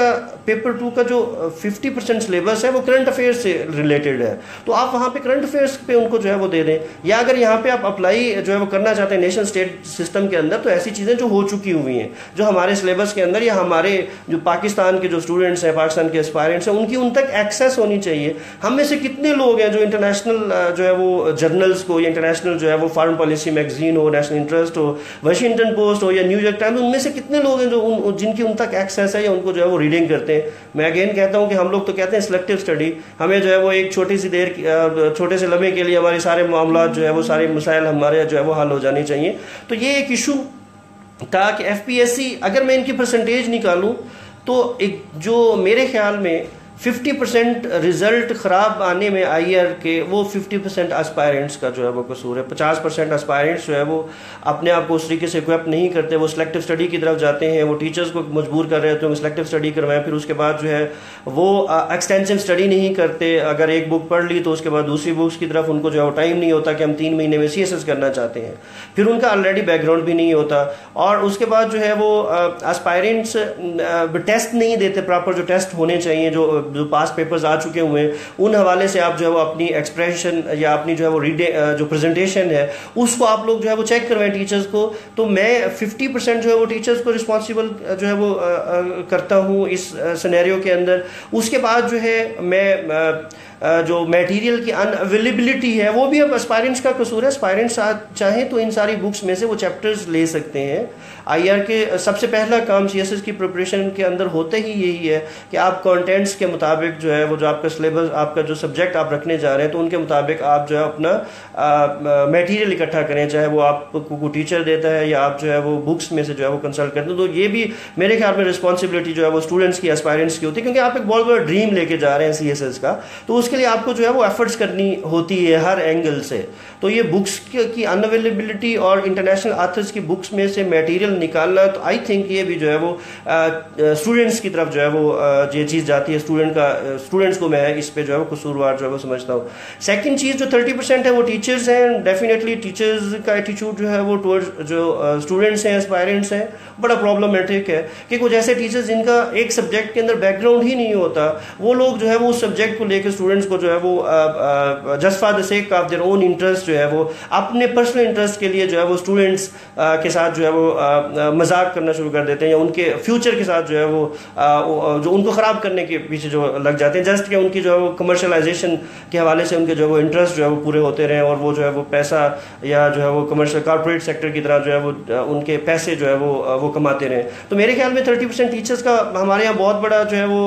2 का जो 50% सिलेबस है वो करंट अफेयर्स से रिलेटेड है, तो आप वहाँ पे करंट अफेयर्स पे उनको जो है वो दे दें। या अगर यहाँ पे आप अप्लाई जो है वो करना चाहते हैं नेशन स्टेट सिस्टम के अंदर, तो ऐसी चीज़ें जो हो चुकी हुई हैं जो हमारे सिलेबस के अंदर या हमारे जो पाकिस्तान के जो स्टूडेंट्स हैं, पाकिस्तान के एस्पायरेंट्स हैं, उनकी उन तक एक्सेस होनी चाहिए। हम में से कितने लोग हैं जो इंटरनेशनल जो है वो जर्नल्स को या इंटरनेशनल जो है वो फॉरेन पॉलिसी मैगजीन हो, नेशनल इंटरेस्ट हो, वाशिंगटन पोस्ट हो या न्यूयॉर्क टाइम्स, उनमें से कितने लोग हैं जो जिनकी उन तक एक्सेस है या उनको जो है वो रीडिंग करते हैं। मैं अगेन कहता हूँ कि हम लोग तो कहते हैं सिलेक्टिव स्टडी, हमें जो है वो एक छोटी सी देर छोटे से लम्हे के लिए हमारे सारे मामला जो है वो सारे मसाइल हमारे जो है वो हल हो जाने चाहिए। तो ये एक इशू था कि एफपीएससी अगर मैं इनकी परसेंटेज निकालूं तो एक जो मेरे ख्याल में 50% रिजल्ट ख़राब आने में आईआर के वो 50% एस्पायरेंट्स का जो है वो कसूर है। 50% एस्पायरेंट्स जो है वो अपने आप को उस तरीके से इक्विप नहीं करते, वो सिलेक्टिव स्टडी की तरफ जाते हैं, वो टीचर्स को मजबूर कर रहे होते हैं सिलेक्टिव स्टडी करवाएं, फिर उसके बाद जो है वो एक्सटेंसिव स्टडी नहीं करते। अगर एक बुक पढ़ ली तो उसके बाद दूसरी बुक्स की तरफ उनको जो है वो टाइम नहीं होता कि हम 3 महीने में CSS करना चाहते हैं, फिर उनका ऑलरेडी बैकग्राउंड भी नहीं होता, और उसके बाद जो है वो एस्पायरेंट्स टेस्ट नहीं देते प्रॉपर, जो टेस्ट होने चाहिए, जो पास पेपर्स आ चुके हुए हैं उन हवाले से आप जो है वो अपनी एक्सप्रेशन या अपनी जो है वो जो प्रेजेंटेशन है उसको आप लोग जो है वो चेक करवाएं टीचर्स को। तो मैं 50% जो है वो टीचर्स को रिस्पॉन्सिबल जो है वो करता हूँ इस सिनेरियो के अंदर। उसके बाद जो है मैं जो मटेरियल की अनअवेलेबिलिटी है वो भी अब एस्पायरेंट्स का कसूर है। एस्पायरेंट्स चाहें तो इन सारी बुक्स में से वो चैप्टर्स ले सकते हैं। आईआर के सबसे पहला काम CSS की प्रिपरेशन के अंदर होता ही यही है कि आप कंटेंट्स के मुताबिक जो है वो जो आपका सिलेबस, आपका जो सब्जेक्ट आप रखने जा रहे हैं तो उनके मुताबिक आप जो है अपना मटेरियल इकट्ठा करें, चाहे वो आपको टीचर देता है या आप जो है वो बुक्स में से जो है वो कंसल्ट करते हैं। तो ये भी मेरे ख्याल में रिस्पॉन्सिबिलिटी जो है वो स्टूडेंट्स की, एस्पायरेंट्स की होती है, क्योंकि आप एक बहुत बड़ा ड्रीम लेके जा रहे हैं CSS का, तो उसके लिए आपको जो है वो एफर्ट्स करनी होती है हर एंगल से। तो ये बुक्स की अनअवेलेबिलिटी और इंटरनेशनल ऑथर्स की बुक्स में से मटेरियल निकालना, तो आई थिंक ये भी जो है वो स्टूडेंट्स की तरफ जो है वो ये चीज़ जाती है। स्टूडेंट्स को मैं इस पे जो है वो कसूरवार जो है वो समझता हूँ। सेकंड चीज़ जो 30% है वो टीचर्स हैं। डेफिनेटली टीचर्स का एटीट्यूड जो है वो टुवर्ड्स जो स्टूडेंट्स हैं, एस्पायरेंट्स हैं, बड़ा प्रॉब्लमेटिक है कि कुछ ऐसे टीचर्स जिनका एक सब्जेक्ट के अंदर बैकग्राउंड ही नहीं होता, वो लोग जो है वो उस सब्जेक्ट को लेकर स्टूडेंट्स को जो है वो just for the sake of their own interest जो है वो अपने पर्सनल इंटरेस्ट के लिए जो है वो स्टूडेंट्स के साथ जो है वो मजाक करना शुरू कर देते हैं, या उनके फ्यूचर के साथ जो है वो जो उनको ख़राब करने के पीछे जो लग जाते हैं, जस्ट कि उनकी जो है वो कमर्शलाइजेशन के हवाले से उनके जो है वो इंटरेस्ट जो है वो पूरे होते रहे और वो जो है वो पैसा या जो है वो कमर्शियल कॉर्पोरेट सेक्टर की तरह जो है वो उनके पैसे जो है वो कमाते रहे। तो मेरे ख्याल में 30% टीचर्स का हमारे यहाँ बहुत बड़ा जो है वो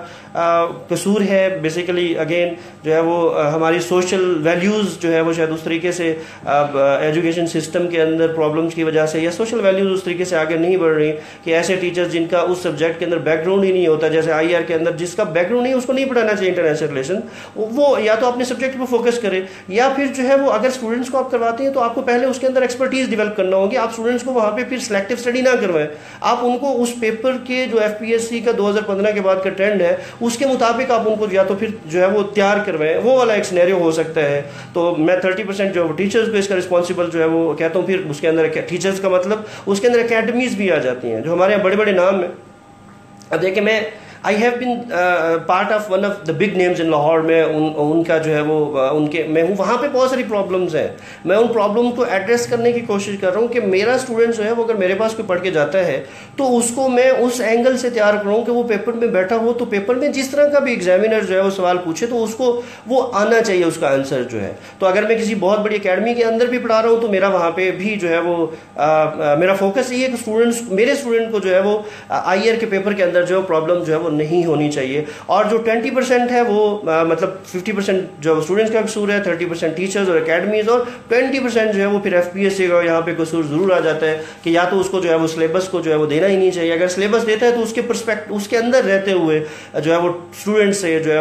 कसूर है। बेसिकली अगेन जो है वो हमारी सोशल वैल्यूज़ जो है वो शायद उस तरीके से एजुकेशन सिस्टम के अंदर प्रॉब्लम्स की वजह से, या सोशल वैल्यूज़ उस तरीके से आगे नहीं बढ़ रही कि ऐसे टीचर्स जिनका उस सब्जेक्ट के अंदर बैकग्राउंड ही नहीं होता, जैसे आईआर के अंदर जिसका बैकग्राउंड नहीं उसको नहीं पढ़ाना चाहिए इंटरनेशनल रिलेशन, वो या तो अपने सब्जेक्ट पर फोकस करे, या फिर जो है वो अगर स्टूडेंट्स को आप करवाते हैं तो आपको पहले उसके अंदर एक्सपर्टीज डेवलप करना होगी। आप स्टूडेंट्स को वहाँ पे फिर सिलेक्टिव स्टडी ना करवाएं, आप उनको उस पेपर के जो एफपीएससी का 2015 के बाद का ट्रेंड है उसके मुताबिक आप उनको या तो फिर जो है वो तैयार करवाएं, वो वाला एक सिनेरियो हो सकता है। तो मैं 30% जो टीचर्स को इसका रिस्पॉन्सिबल जो है वो कहता हूँ। फिर उसके अंदर टीचर्स का मतलब उसके अंदर एकेडमीज भी आ जाती हैं जो हमारे यहाँ बड़े बड़े नाम हैं। अब देखिए, मैं I have been part of one of the big names in Lahore में, उनका जो है वो उनके मैं हूँ, वहाँ पे बहुत सारी प्रॉब्लम्स हैं। मैं उन प्रॉब्लम को एड्रेस करने की कोशिश कर रहा हूँ कि मेरा स्टूडेंट जो है वो अगर मेरे पास कोई पढ़ के जाता है तो उसको मैं उस एंगल से तैयार करूँ कि वो पेपर में बैठा हो तो पेपर में जिस तरह का भी एग्जामिनर जो है वो सवाल पूछे तो उसको वो आना चाहिए उसका आंसर जो है। तो अगर मैं किसी बहुत बड़ी अकेडमी के अंदर भी पढ़ा रहा हूँ तो मेरा वहाँ पे भी जो है वो मेरा फोकस ये है कि मेरे स्टूडेंट को जो है वो आईआर के पेपर के अंदर जो प्रॉब्लम जो है वो नहीं होनी चाहिए। और जो 20% है वो मतलब 50% जो स्टूडेंट्स का कसूर है, 30% टीचर्स और एकेडमीज, और 20% जो है वो फिर एफपीएससी का यहाँ पे कसूर जरूर आ जाता है कि या तो उसको जो है वो सिलेबस को जो है वो देना ही नहीं चाहिए। अगर सिलेबस देता है तो उसके पर्सपेक्टिव उसके अंदर रहते हुए जो है वो स्टूडेंट्स से जो है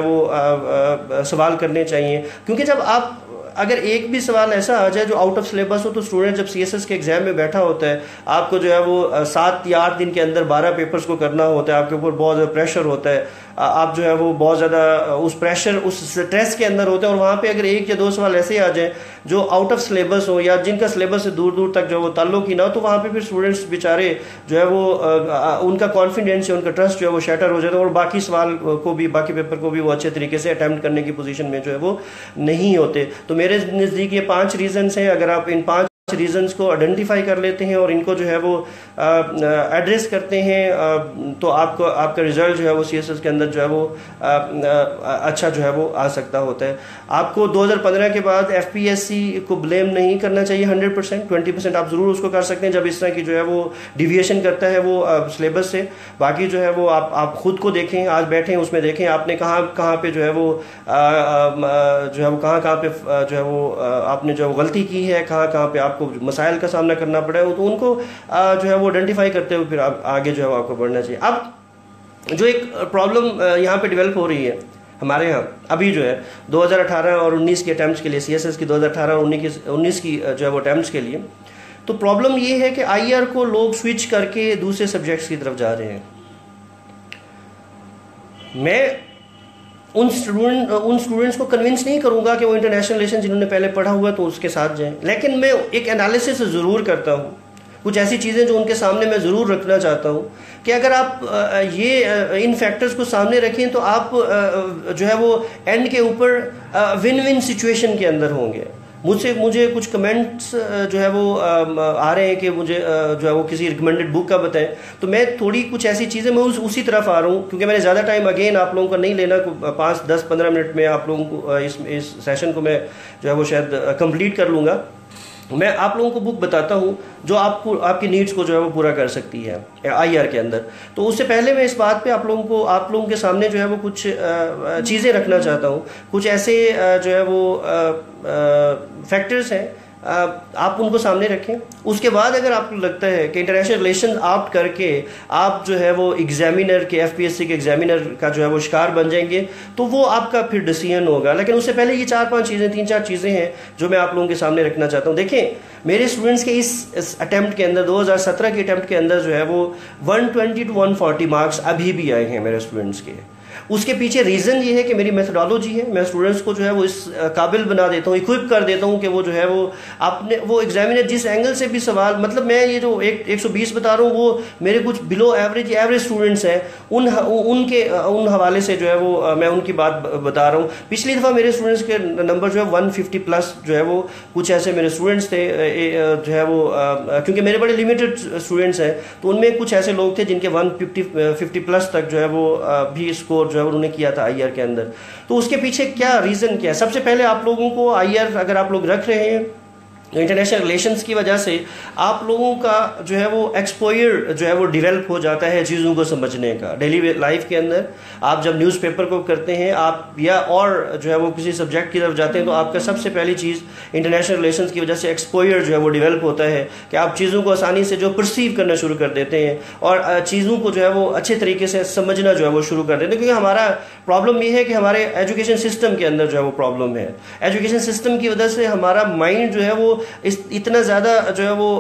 वो सवाल करने चाहिए। क्योंकि जब आप अगर एक भी सवाल ऐसा आ जाए जो आउट ऑफ सिलेबस हो तो स्टूडेंट जब सीएसएस के एग्जाम में बैठा होता है, आपको जो है वो 7 या 8 दिन के अंदर 12 पेपर्स को करना होता है, आपके ऊपर बहुत ज़्यादा प्रेशर होता है, आप जो है वो बहुत ज़्यादा उस प्रेशर उस स्ट्रेस के अंदर होते हैं। और वहाँ पे अगर 1 या 2 सवाल ऐसे आ जाए जो आउट ऑफ सिलेबस हो या जिनका सिलेबस से दूर दूर तक जो वो ताल्लुक ही ना हो, तो वहाँ पे फिर स्टूडेंट्स बेचारे जो है वो उनका कॉन्फिडेंस या उनका ट्रस्ट जो है वो शैटर हो जाता है और बाकी सवाल को भी, बाकी पेपर को भी वो अच्छे तरीके से अटैम्प्ट करने की पोजीशन में जो है वो नहीं होते। तो मेरे नज़दीक ये 5 रीजंस हैं। अगर आप इन 5 रीजंस को आइडेंटिफाई कर लेते हैं और इनको जो है वो एड्रेस करते हैं तो आपका रिजल्ट जो है वो सीएसएस के अंदर जो है वो अच्छा जो है वो आ सकता होता है। आपको 2015 के बाद एफपीएससी को ब्लेम नहीं करना चाहिए 100%, 20% आप ज़रूर उसको कर सकते हैं जब इस तरह की जो है वो डिविएशन करता है वो सिलेबस से। बाकी जो है वो आप खुद को देखें, आज बैठें उसमें देखें आपने कहाँ पे जो है वो कहाँ पे जो है वो आपने जो गलती की है, कहाँ पे आप आपको मसाइल का सामना करना पड़ा है, तो उनको जो है वो आइडेंटिफाई करते हुए फिर आगे जो है वो आपको बढ़ना चाहिए। अब जो एक प्रॉब्लम यहाँ पे डेवलप हो रही है हमारे यहाँ अभी जो है 2018 और 19 के अटैम्प्ट के लिए, CSS की 2018 और 19 की जो है वो अटैम्प्ट के लिए, तो प्रॉब्लम ये है कि IR को लोग स्विच करके दूसरे सब्जेक्ट्स की तरफ जा रहे हैं। मैं उन स्टूडेंट्स को कन्विंस नहीं करूंगा कि वो इंटरनेशनल रिलेशन जिन्होंने पहले पढ़ा हुआ तो उसके साथ जाएं, लेकिन मैं एक एनालिसिस ज़रूर करता हूँ, कुछ ऐसी चीज़ें जो उनके सामने मैं ज़रूर रखना चाहता हूँ कि अगर आप ये इन फैक्टर्स को सामने रखें तो आप जो है वो एंड के ऊपर विन विन सिचुएशन के अंदर होंगे। मुझे कुछ कमेंट्स जो है वो आ रहे हैं कि मुझे जो है वो किसी रिकमेंडेड बुक का बताएं, तो मैं थोड़ी कुछ ऐसी चीज़ें मैं उसी तरफ आ रहा हूँ, क्योंकि मैंने ज़्यादा टाइम अगेन आप लोगों का नहीं लेना, 5, 10, 15 मिनट में आप लोगों को इस सेशन को मैं जो है वो शायद कंप्लीट कर लूँगा। मैं आप लोगों को बुक बताता हूँ जो आपको आपकी नीड्स को जो है वो पूरा कर सकती है IR के अंदर। तो उससे पहले मैं इस बात पे आप लोगों के सामने जो है वो कुछ चीज़ें रखना चाहता हूँ, कुछ ऐसे जो है वो फैक्टर्स हैं, आप उनको सामने रखें। उसके बाद अगर आपको लगता है कि इंटरनेशनल रिलेशन ऑप्ट करके आप जो है वो एग्जामिनर के FPSC के एग्जामिनर का जो है वो शिकार बन जाएंगे, तो वो आपका फिर डिसीजन होगा। लेकिन उससे पहले ये 4-5 चीज़ें 3-4 चीज़ें हैं जो मैं आप लोगों के सामने रखना चाहता हूँ। देखें, मेरे स्टूडेंट्स के इस अटैम्प्ट के अंदर 2017 के अटैम्प्ट के अंदर जो है वो 120 to 140 मार्क्स अभी भी आए हैं मेरे स्टूडेंट्स के। उसके पीछे रीज़न ये है कि मेरी मेथोडोलॉजी है, मैं स्टूडेंट्स को जो है वो इस काबिल बना देता हूँ, इक्विप कर देता हूँ कि वो जो है वो अपने वो एग्जामिनर जिस एंगल से भी सवाल, मतलब मैं ये जो 120 बता रहा हूँ वो मेरे कुछ बिलो एवरेज स्टूडेंट्स हैं, उन हवाले से जो है वो मैं उनकी बात बता रहा हूँ। पिछली दफ़ा मेरे स्टूडेंट्स के नंबर जो है 150 प्लस जो है वो कुछ ऐसे मेरे स्टूडेंट्स थे जो है वो क्योंकि मेरे बड़े लिमिटेड स्टूडेंट्स हैं, तो उनमें कुछ ऐसे लोग थे जिनके 150 प्लस तक जो है वो भी स्कोर जो है उन्होंने किया था IR के अंदर। तो उसके पीछे क्या रीज़न क्या है? सबसे पहले आप लोगों को IR अगर आप लोग रख रहे हैं इंटरनेशनल रिलेशंस की वजह से, आप लोगों का जो है वो एक्सपोजर जो है वो डेवलप हो जाता है चीज़ों को समझने का। डेली लाइफ के अंदर आप जब न्यूज़पेपर को करते हैं आप या और जो है वो किसी सब्जेक्ट की तरफ जाते हैं, तो आपका सबसे पहली चीज़ इंटरनेशनल रिलेशंस की वजह से एक्सपोजर जो है वो डेवलप होता है कि आप चीज़ों को आसानी से जो परसीव करना शुरू कर देते हैं और चीज़ों को जो है वो अच्छे तरीके से समझना जो है वो शुरू कर देते हैं। क्योंकि हमारा प्रॉब्लम ये है कि हमारे एजुकेशन सिस्टम के अंदर जो है वो प्रॉब्लम है। एजुकेशन सिस्टम की वजह से हमारा माइंड जो है वो इतना ज़्यादा जो है वो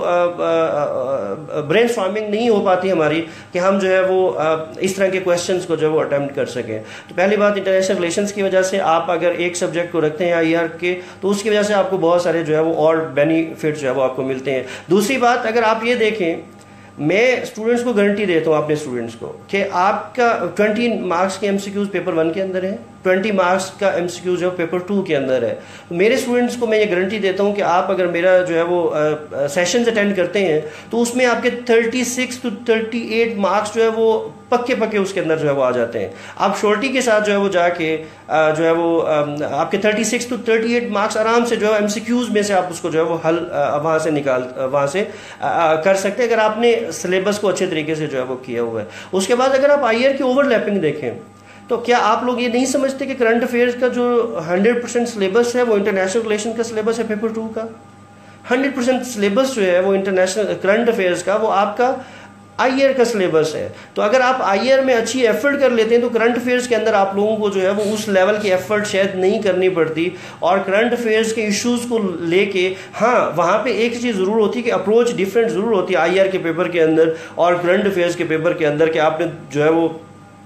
ब्रेन स्टॉर्मिंग नहीं हो पाती हमारी कि हम जो है वो इस तरह के क्वेश्चंस को जो है वो अटेम्प्ट कर सकें। तो पहली बात, इंटरनेशनल रिलेशंस की वजह से आप अगर एक सब्जेक्ट को रखते हैं IR के, तो उसकी वजह से आपको बहुत सारे जो है वो और बेनिफिट जो है वो आपको मिलते हैं। दूसरी बात, अगर आप ये देखें, मैं स्टूडेंट्स को गारंटी देता हूँ अपने स्टूडेंट्स को कि आपका 20 मार्क्स के MCQs पेपर 1 के अंदर है, 20 मार्क्स का MCQ जो पेपर 2 के अंदर है। तो मेरे स्टूडेंट्स को मैं ये गारंटी देता हूँ कि आप अगर मेरा जो है वो सेशंस अटेंड करते हैं तो उसमें आपके 36 to 38 मार्क्स जो है वो पक्के उसके अंदर जो है वो आ जाते हैं। आप श्योरिटी के साथ जो है वो जाके जो है वो आपके 36 to 38 मार्क्स आराम से जो है MCQs में से आप उसको जो है वो हल वहाँ से कर सकते हैं, अगर आपने सिलेबस को अच्छे तरीके से जो है वो किया हुआ है। उसके बाद अगर आप IR की ओवरलैपिंग देखें, तो क्या आप लोग ये नहीं समझते कि करंट अफेयर्स का जो 100% सिलेबस है वो इंटरनेशनल रिलेशन का सिलेबस है पेपर 2 का? 100% सिलेबस जो है वो इंटरनेशनल करंट अफेयर्स का वो आपका IR का सिलेबस है। तो अगर आप IR में अच्छी एफर्ट कर लेते हैं तो करंट अफेयर्स के अंदर आप लोगों को जो है वो उस लेवल की एफर्ट शायद नहीं करनी पड़ती, और करंट अफेयर्स के इश्यूज को लेके हाँ वहाँ पे एक चीज़ ज़रूर होती है कि अप्रोच डिफरेंट ज़रूर होती है IR के पेपर के अंदर और करंट अफेयर्स के पेपर के अंदर, कि आपने जो है वो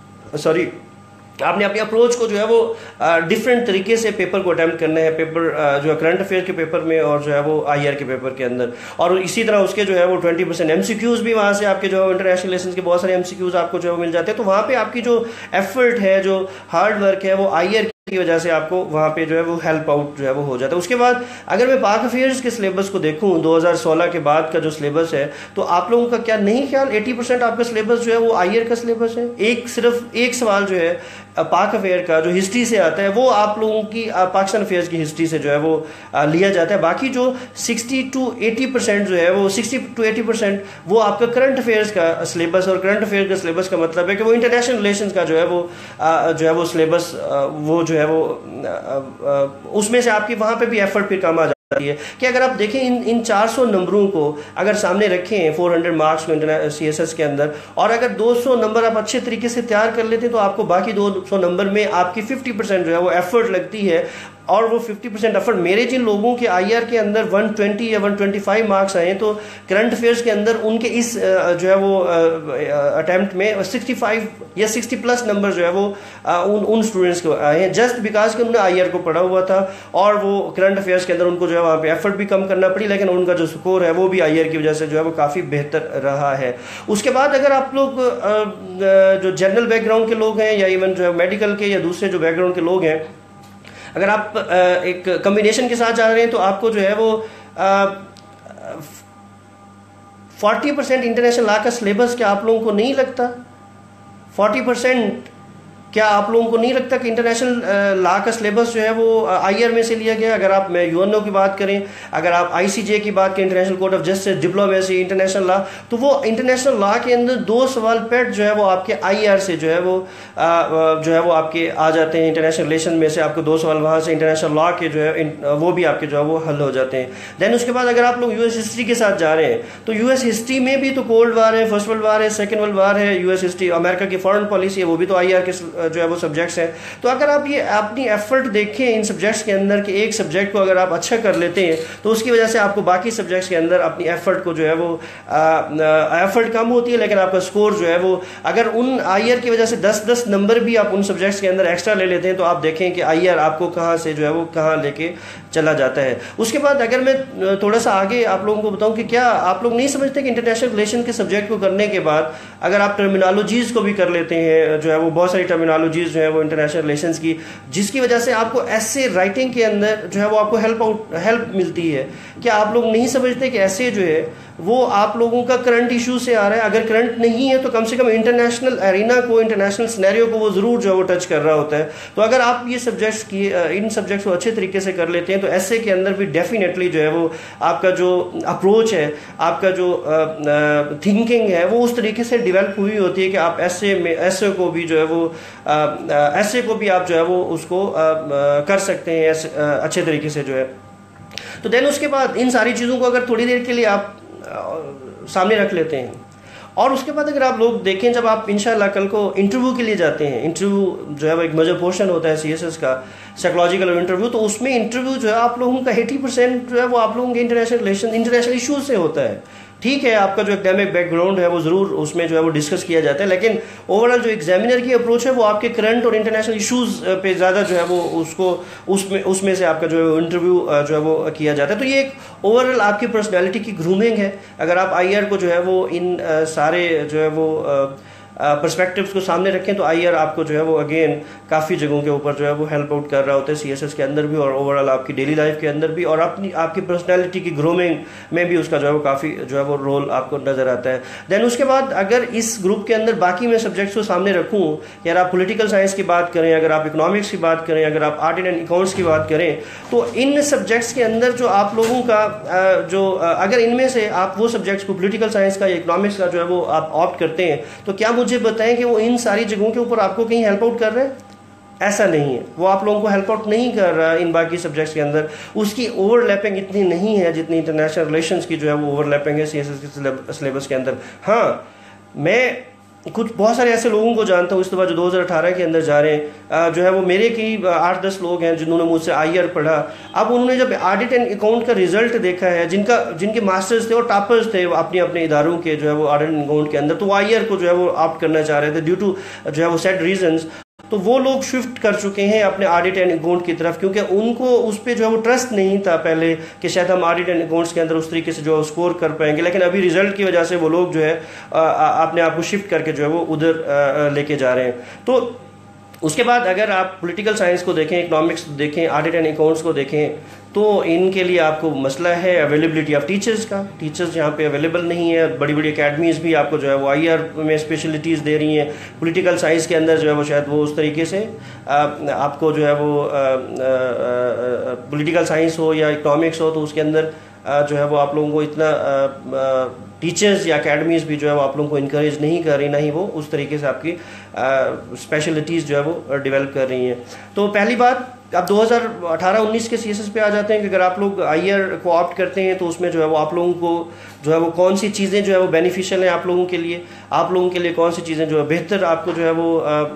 आपने अपनी अप्रोच को जो है वो डिफरेंट तरीके से पेपर को अटेम्प्ट करना है, पेपर जो है करंट अफेयर के पेपर में और जो है वो IR के पेपर के अंदर। और इसी तरह उसके जो है वो 20% MCQs भी वहाँ से आपके जो है इंटरनेशनल रिलेशंस के बहुत सारे MCQs आपको जो है मिल जाते हैं। तो वहाँ पे आपकी जो एफर्ट है, जो हार्ड वर्क है, वो IR की वजह से आपको वहाँ पे जो है वो हेल्प आउट जो है वो हो जाता है। उसके बाद अगर मैं पाक अफेयर्स के सिलेबस को देखूँ 2016 के बाद का जो सिलेबस है, तो आप लोगों का क्या नहीं ख्याल 80% आपका सिलेबस जो है वो IR का सिलेबस है? सिर्फ एक सवाल जो है पाक अफेयर का जो हिस्ट्री से आता है वो आप लोगों की पाकिस्तान अफेयर्स की हिस्ट्री से जो है वो लिया जाता है। बाकी जो 60 to 80% जो है वो 60 to 80% वो आपका करंट अफेयर्स का सिलेबस, और करंट अफेयर का सिलेबस का मतलब है कि वो इंटरनेशनल रिलेशंस का जो है वो सिलेबस वो जो है वो उसमें से आपकी वहाँ पे भी एफर्ट फिर कम आ है कि अगर आप देखें इन 400 नंबरों को अगर सामने रखें 400 मार्क्स को सीएसएस के अंदर, और अगर 200 नंबर आप अच्छे तरीके से तैयार कर लेते हैं तो आपको बाकी 200 नंबर में आपकी 50% जो है वो एफर्ट लगती है। और वो 50% एफर्ट, मेरे जिन लोगों के आईआर के अंदर 120 या 125 मार्क्स आए तो करंट अफेयर्स के अंदर उनके इस जो है वो अटेम्प्ट में 65 या 60 प्लस नंबर जो है वो उन स्टूडेंट्स को आए हैं, जस्ट बिकॉज कि उन्होंने आईआर को पढ़ा हुआ था और वो करंट अफेयर्स के अंदर उनको जो है वहाँ पे एफर्ट भी कम करना पड़ी, लेकिन उनका जो स्कोर है वो भी आईआर की वजह से जो है वो काफ़ी बेहतर रहा है। उसके बाद अगर आप लोग जो जनरल बैकग्राउंड के लोग हैं या इवन जो है मेडिकल के या दूसरे जो बैकग्राउंड के लोग हैं, अगर आप एक कॉम्बिनेशन के साथ जा रहे हैं तो आपको जो है वो 40% इंटरनेशनल लॉ का सिलेबस क्या आप लोगों को नहीं लगता? 40% क्या आप लोगों को नहीं लगता कि इंटरनेशनल लॉ का सिलेबस जो है वो आईआर में से लिया गया? अगर आप यूएनओ की बात करें, अगर आप आईसीजे की बात करें, international court of justice, diplomacy, international law, तो वो इंटरनेशनल लॉ के अंदर 2 सवाल पेट जो है वो आपके आईआर से जो है वो आपके आ जाते हैं। इंटरनेशनल रिलेशन में से आपको 2 सवाल वहाँ से इंटरनेशनल लॉ के जो है वो भी आपके जो है वो हल हो जाते हैं। देन उसके बाद अगर आप लोग यूएस हिस्ट्री के साथ जा रहे हैं तो यूएस हिस्ट्री में भी तो कोल्ड वार है, फर्स्ट वर्ल्ड वार है, सेकेंड वर्ल्ड वार है, यूएस हिस्ट्री अमेरिका की फॉरेन पॉलिसी है, वो भी तो आईआर के जो है वो सब्जेक्ट्स हैं। तो अगर आप ये अपनी एफर्ट देखें इन सब्जेक्ट्स के अंदर कि एक सब्जेक्ट को अगर आप अच्छा कर लेते हैं तो उसकी वजह से आपको बाकी सब्जेक्ट्स के अंदर अपनी एफर्ट को जो है वो एफर्ट कम होती है, लेकिन आपका स्कोर जो है वो अगर उन आईआर की वजह से 10-10 नंबर भी आप उन सब्जेक्ट्स के अंदर एक्स्ट्रा ले लेते हैं तो आप देखें कि आईआर आपको कहाँ से जो है वो कहाँ लेके चला जाता है। उसके बाद अगर मैं थोड़ा सा आगे आप लोगों को बताऊं कि क्या आप लोग नहीं समझते कि इंटरनेशनल रिलेशन के सब्जेक्ट को करने के बाद अगर आप टर्मिनोलॉजीज को भी कर लेते हैं, जो है वो बहुत सारी टर्मिनोलॉजीज जो है वो इंटरनेशनल रिलेशंस की, जिसकी वजह से आपको ऐसे राइटिंग के अंदर जो है वो आपको हेल्प मिलती है। क्या आप लोग नहीं समझते कि ऐसे जो है वो आप लोगों का करंट इशू से आ रहा है? अगर करंट नहीं है तो कम से कम इंटरनेशनल एरिना को, इंटरनेशनल सिनेरियो को वो जरूर जो है वो टच कर रहा होता है। तो अगर आप ये सब्जेक्ट्स की इन सब्जेक्ट्स को अच्छे तरीके से कर लेते हैं तो ऐसे के अंदर भी डेफिनेटली जो है वो आपका जो अप्रोच है, आपका जो थिंकिंग है वो उस तरीके से डेवलप हुई होती है कि आप ऐसे को भी जो है वो ऐसे को भी आप जो है वो उसको कर सकते हैं अच्छे तरीके से जो है। तो देन उसके बाद इन सारी चीज़ों को अगर थोड़ी देर के लिए आप सामने रख लेते हैं और उसके बाद अगर आप लोग देखें, जब आप इंशाल्लाह कल को इंटरव्यू के लिए जाते हैं, इंटरव्यू जो है वो एक मेजर पोर्शन होता है सीएसएस का, साइकोलॉजिकल इंटरव्यू, तो उसमें इंटरव्यू जो है आप लोगों का 80% जो है वो आप लोगों के इंटरनेशनल रिलेशन, इंटरनेशनल इशूज से होता है। ठीक है, आपका जो एकेडमिक बैकग्राउंड है वो ज़रूर उसमें जो है वो डिस्कस किया जाता है, लेकिन ओवरऑल जो एग्जामिनर की अप्रोच है वो आपके करंट और इंटरनेशनल इश्यूज पे ज़्यादा जो है वो उसको उसमें से आपका जो है इंटरव्यू जो है वो किया जाता है। तो ये एक ओवरऑल आपकी पर्सनैलिटी की ग्रूमिंग है। अगर आप आईआर को जो है वो इन सारे जो है वो पर्सपेक्टिव्स को सामने रखें तो आईआर आपको जो है वो अगेन काफ़ी जगहों के ऊपर जो है वो हेल्प आउट कर रहा होता है, सीएसएस के अंदर भी और ओवरऑल आपकी डेली लाइफ के अंदर भी, और आपकी पर्सनैलिटी की ग्रूमिंग में भी उसका जो है वो काफ़ी जो है वो रोल आपको नज़र आता है। देन उसके बाद अगर इस ग्रुप के अंदर बाकी मैं सब्जेक्ट्स को सामने रखूँ, यार आप पोलिटिकल साइंस की बात करें, अगर आप इकोनॉमिक्स की बात करें, अगर आप आर्ट एंड अकाउंट्स की बात करें, तो इन सब्जेक्ट्स के अंदर जो आप लोगों का अगर इनमें से आप वो सब्जेक्ट्स को पोलिटिकल साइंस का या इकोनॉमिक्स का जो है वो आप ऑप्ट करते हैं, तो क्या मुझे बताएं कि वो इन सारी जगहों के ऊपर आपको कहीं हेल्प आउट कर रहे हैं? ऐसा नहीं है, वो आप लोगों को हेल्प आउट नहीं कर रहा इन बाकी सब्जेक्ट्स के अंदर। उसकी ओवरलैपिंग इतनी नहीं है जितनी इंटरनेशनल रिलेशंस की जो है वो ओवरलैपिंग है सीएसएस के सिलेबस के अंदर। हाँ, मैं कुछ बहुत सारे ऐसे लोगों को जानता हूँ इस दफ़ा जो 2018 के अंदर जा रहे हैं, जो है वो मेरे की 8-10 लोग हैं जिन्होंने मुझसे आईआर पढ़ा। अब उन्होंने जब ऑडिट एंड अकाउंट का रिजल्ट देखा है, जिनके मास्टर्स थे और टॉपर्स थे अपने अपने इदारों के जो है वो ऑडिट एंड अकाउंट के अंदर, तो वो आईआर को जो है वो ऑप्ट करना चाह रहे थे ड्यू टू जो है वो सेट रीजंस। तो वो लोग शिफ्ट कर चुके हैं अपने ऑडिट एंड अकाउंट की तरफ, क्योंकि उनको उस पर जो है वो ट्रस्ट नहीं था पहले कि शायद हम ऑडिट एंड अकाउंट्स के अंदर उस तरीके से जो है स्कोर कर पाएंगे। लेकिन अभी रिजल्ट की वजह से वो लोग जो है अपने आप को शिफ्ट करके जो है वो उधर लेके जा रहे हैं। तो उसके बाद अगर आप पॉलिटिकल साइंस को देखें, इकोनॉमिक्स को देखें, ऑडिट एंड अकाउंट्स को देखें, तो इनके लिए आपको मसला है अवेलेबिलिटी ऑफ टीचर्स का। टीचर्स यहाँ पे अवेलेबल नहीं है। बड़ी बड़ी अकेडमीज़ भी आपको जो है वो आईआर में स्पेशलिटीज़ दे रही हैं। पॉलिटिकल साइंस के अंदर जो है वो शायद वो उस तरीके से आपको जो है वो पॉलिटिकल साइंस हो या इकोनॉमिक्स हो तो उसके अंदर जो है वो आप लोगों को इतना टीचर्स या अकेडमीज़ भी जो है वो आप लोगों को इनकरेज नहीं कर रही, ना ही वो उस तरीके से आपकी स्पेशलिटीज़ जो है वो डेवलप कर रही हैं। तो पहली बात आप 2018-19 के सीएसएस पे आ जाते हैं कि अगर आप लोग आईआर को ऑप्ट करते हैं तो उसमें जो है वो आप लोगों को जो है वो कौन सी चीज़ें जो है वो बेनिफिशियल हैं आप लोगों के लिए, आप लोगों के लिए कौन सी चीज़ें जो है बेहतर आपको जो है वो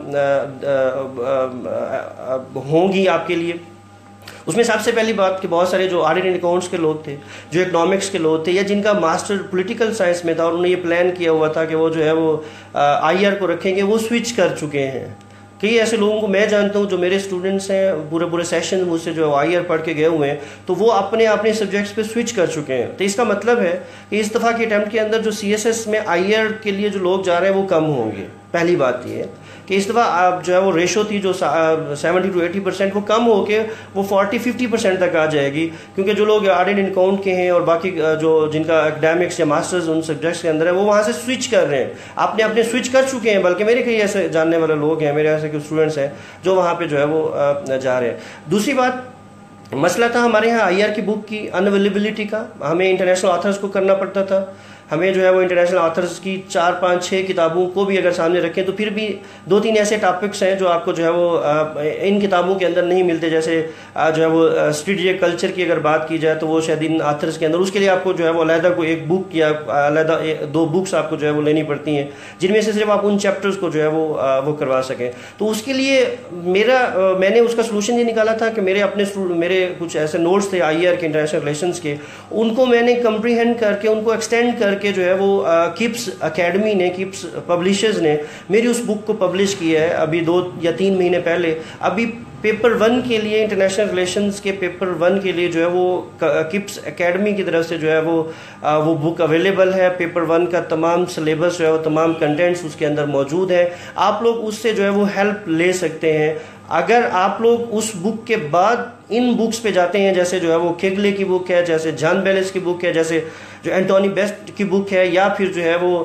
होंगी आपके लिए। उसमें सबसे पहली बात कि बहुत सारे जो ऑडिट अकाउंट्स के लोग थे, जो इकोनॉमिक्स के लोग थे, या जिनका मास्टर पॉलिटिकल साइंस में था और उन्होंने ये प्लान किया हुआ था कि वो जो है वो आईआर को रखेंगे, वो स्विच कर चुके हैं। कई ऐसे लोगों को मैं जानता हूँ जो मेरे स्टूडेंट्स हैं, पूरे पूरे सेशन मुझसे जो आईआर पढ़ के गए हुए हैं, तो वो अपने अपने सब्जेक्ट्स पे स्विच कर चुके हैं। तो इसका मतलब है कि इस दफ़ा के अटैम्प्ट के अंदर जो सीएसएस में आईआर के लिए जो लोग जा रहे हैं वो कम होंगे। पहली बात ये है कि इस दफ़ा आप जो है वो रेशो थी जो 70 to 80% वो कम होके वो 40-50% तक आ जाएगी, क्योंकि जो लोग ऑडिट एंड अकाउंट के हैं और बाकी जो जिनका एकेडमिक्स या मास्टर्स उन सब्जेक्ट्स के अंदर है वो वहाँ से स्विच कर रहे हैं, अपने अपने स्विच कर चुके हैं। बल्कि मेरे कई ऐसे जानने वाले लोग हैं, मेरे ऐसे कुछ स्टूडेंट्स हैं जो वहाँ पर जो है वो जा रहे हैं। दूसरी बात, मसला था हमारे यहाँ आईआर की बुक की अनअवेलेबिलिटी का। हमें इंटरनेशनल ऑथर्स को करना पड़ता था, हमें जो है वो इंटरनेशनल ऑथर्स की 4-5-6 किताबों को भी अगर सामने रखें तो फिर भी 2-3 ऐसे टॉपिक्स हैं जो आपको जो है वो इन किताबों के अंदर नहीं मिलते। जैसे जो है वो स्ट्रेटेजिक कल्चर की अगर बात की जाए तो वो शायद इन ऑथर्स के अंदर, उसके लिए आपको जो है वो अलहदा को एक बुक या अलहदा 2 बुक्स आपको जो है वो लेनी पड़ती हैं, जिनमें से सिर्फ आप उन चैप्टर्स को जो है वो करवा सकें। तो उसके लिए मैंने उसका सोल्यूशन ये निकाला था कि मेरे कुछ ऐसे नोट्स थे आईआर के, इंटरनेशनल रिलेशंस के, उनको मैंने कंप्रीहेंड करके, उनको एक्सटेंड करके जो है वो किप्स एकेडमी ने, किप्स पब्लिशर्स ने मेरी उस बुक को पब्लिश किया है अभी 2 या 3 महीने पहले। अभी पेपर 1 के लिए, इंटरनेशनल रिलेशंस के पेपर 1 के लिए जो है वो किप्स एकेडमी की तरफ से जो है वो बुक अवेलेबल है। पेपर 1 का तमाम सिलेबस जो है वो, तमाम कंटेंट्स उसके अंदर मौजूद है। आप लोग उससे जो है वो हेल्प ले सकते हैं। अगर आप लोग उस बुक के बाद इन बुक्स पे जाते हैं, जैसे जो है वो केगले की बुक है, जैसे जॉन बेलिस की बुक है, जैसे जो एंटोनी बेस्ट की बुक है, या फिर जो है वो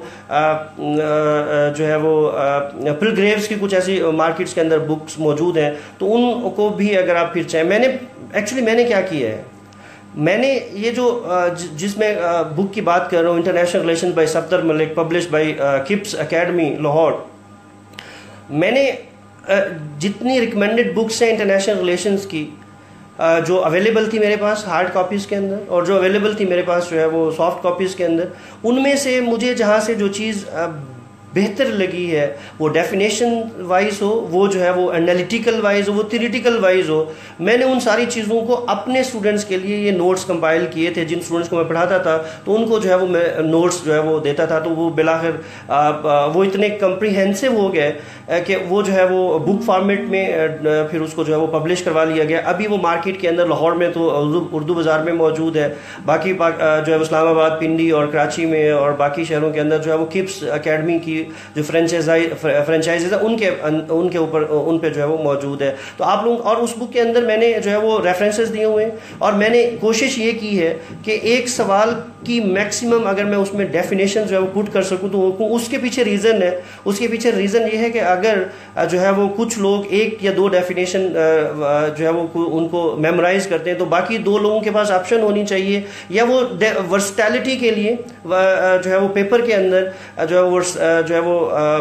पिलग्रेव्स की कुछ ऐसी मार्केट्स के अंदर बुक्स मौजूद हैं, तो उनको भी अगर आप फिर चाहें। मैंने क्या किया है, मैंने ये जो जिसमें बुक की बात कर रहा हूँ, international relation by Safdar Malik, publish by Kips academy Lahore, मैंने जितनी रिकमेंडेड बुक्स हैं इंटरनेशनल रिलेशंस की जो अवेलेबल थी मेरे पास हार्ड कॉपीज़ के अंदर, और जो अवेलेबल थी मेरे पास जो है वो सॉफ्ट कॉपीज़ के अंदर, उनमें से मुझे जहाँ से जो चीज़ बेहतर लगी है, वो डेफिनेशन वाइज हो, वो जो है वो एनालिटिकल वाइज हो, वो थ्योरेटिकल वाइज हो, मैंने उन सारी चीज़ों को अपने स्टूडेंट्स के लिए ये नोट्स कंपाइल किए थे। जिन स्टूडेंट्स को मैं पढ़ाता था तो उनको जो है वो मैं नोट्स जो है वो देता था, तो वो बिलाखिर वो इतने कम्प्रीहेंसिव हो गए कि वो जो है वो बुक फॉर्मेट में फिर उसको जो है वो पब्लिश करवा लिया गया। अभी वो मार्केट के अंदर लाहौर में तो उर्दू बाज़ार में मौजूद है, बाकी जो है इस्लामाबाद, पिंडी और कराची में और बाकी शहरों के अंदर जो है वो किप्स एकेडमी की जो फ्रेंचाइजेज है उनके ऊपर उन पे जो है वो मौजूद है। तो आप लोग, और उस बुक के अंदर मैंने जो है वो रेफरेंसेस दिए हुए हैं, और मैंने कोशिश ये की है कि एक सवाल की मैक्सिमम अगर मैं उसमें डेफिनेशन जो है वो पुट कर सकूं, तो उसके पीछे रीज़न है। उसके पीछे रीज़न ये है कि अगर जो है वो कुछ लोग 1 या 2 डेफिनेशन जो है वो उनको मेमोराइज करते हैं, तो बाकी 2 लोगों के पास ऑप्शन होनी चाहिए, या वो वर्सटैलिटी के लिए जो है वो पेपर के अंदर जो है वो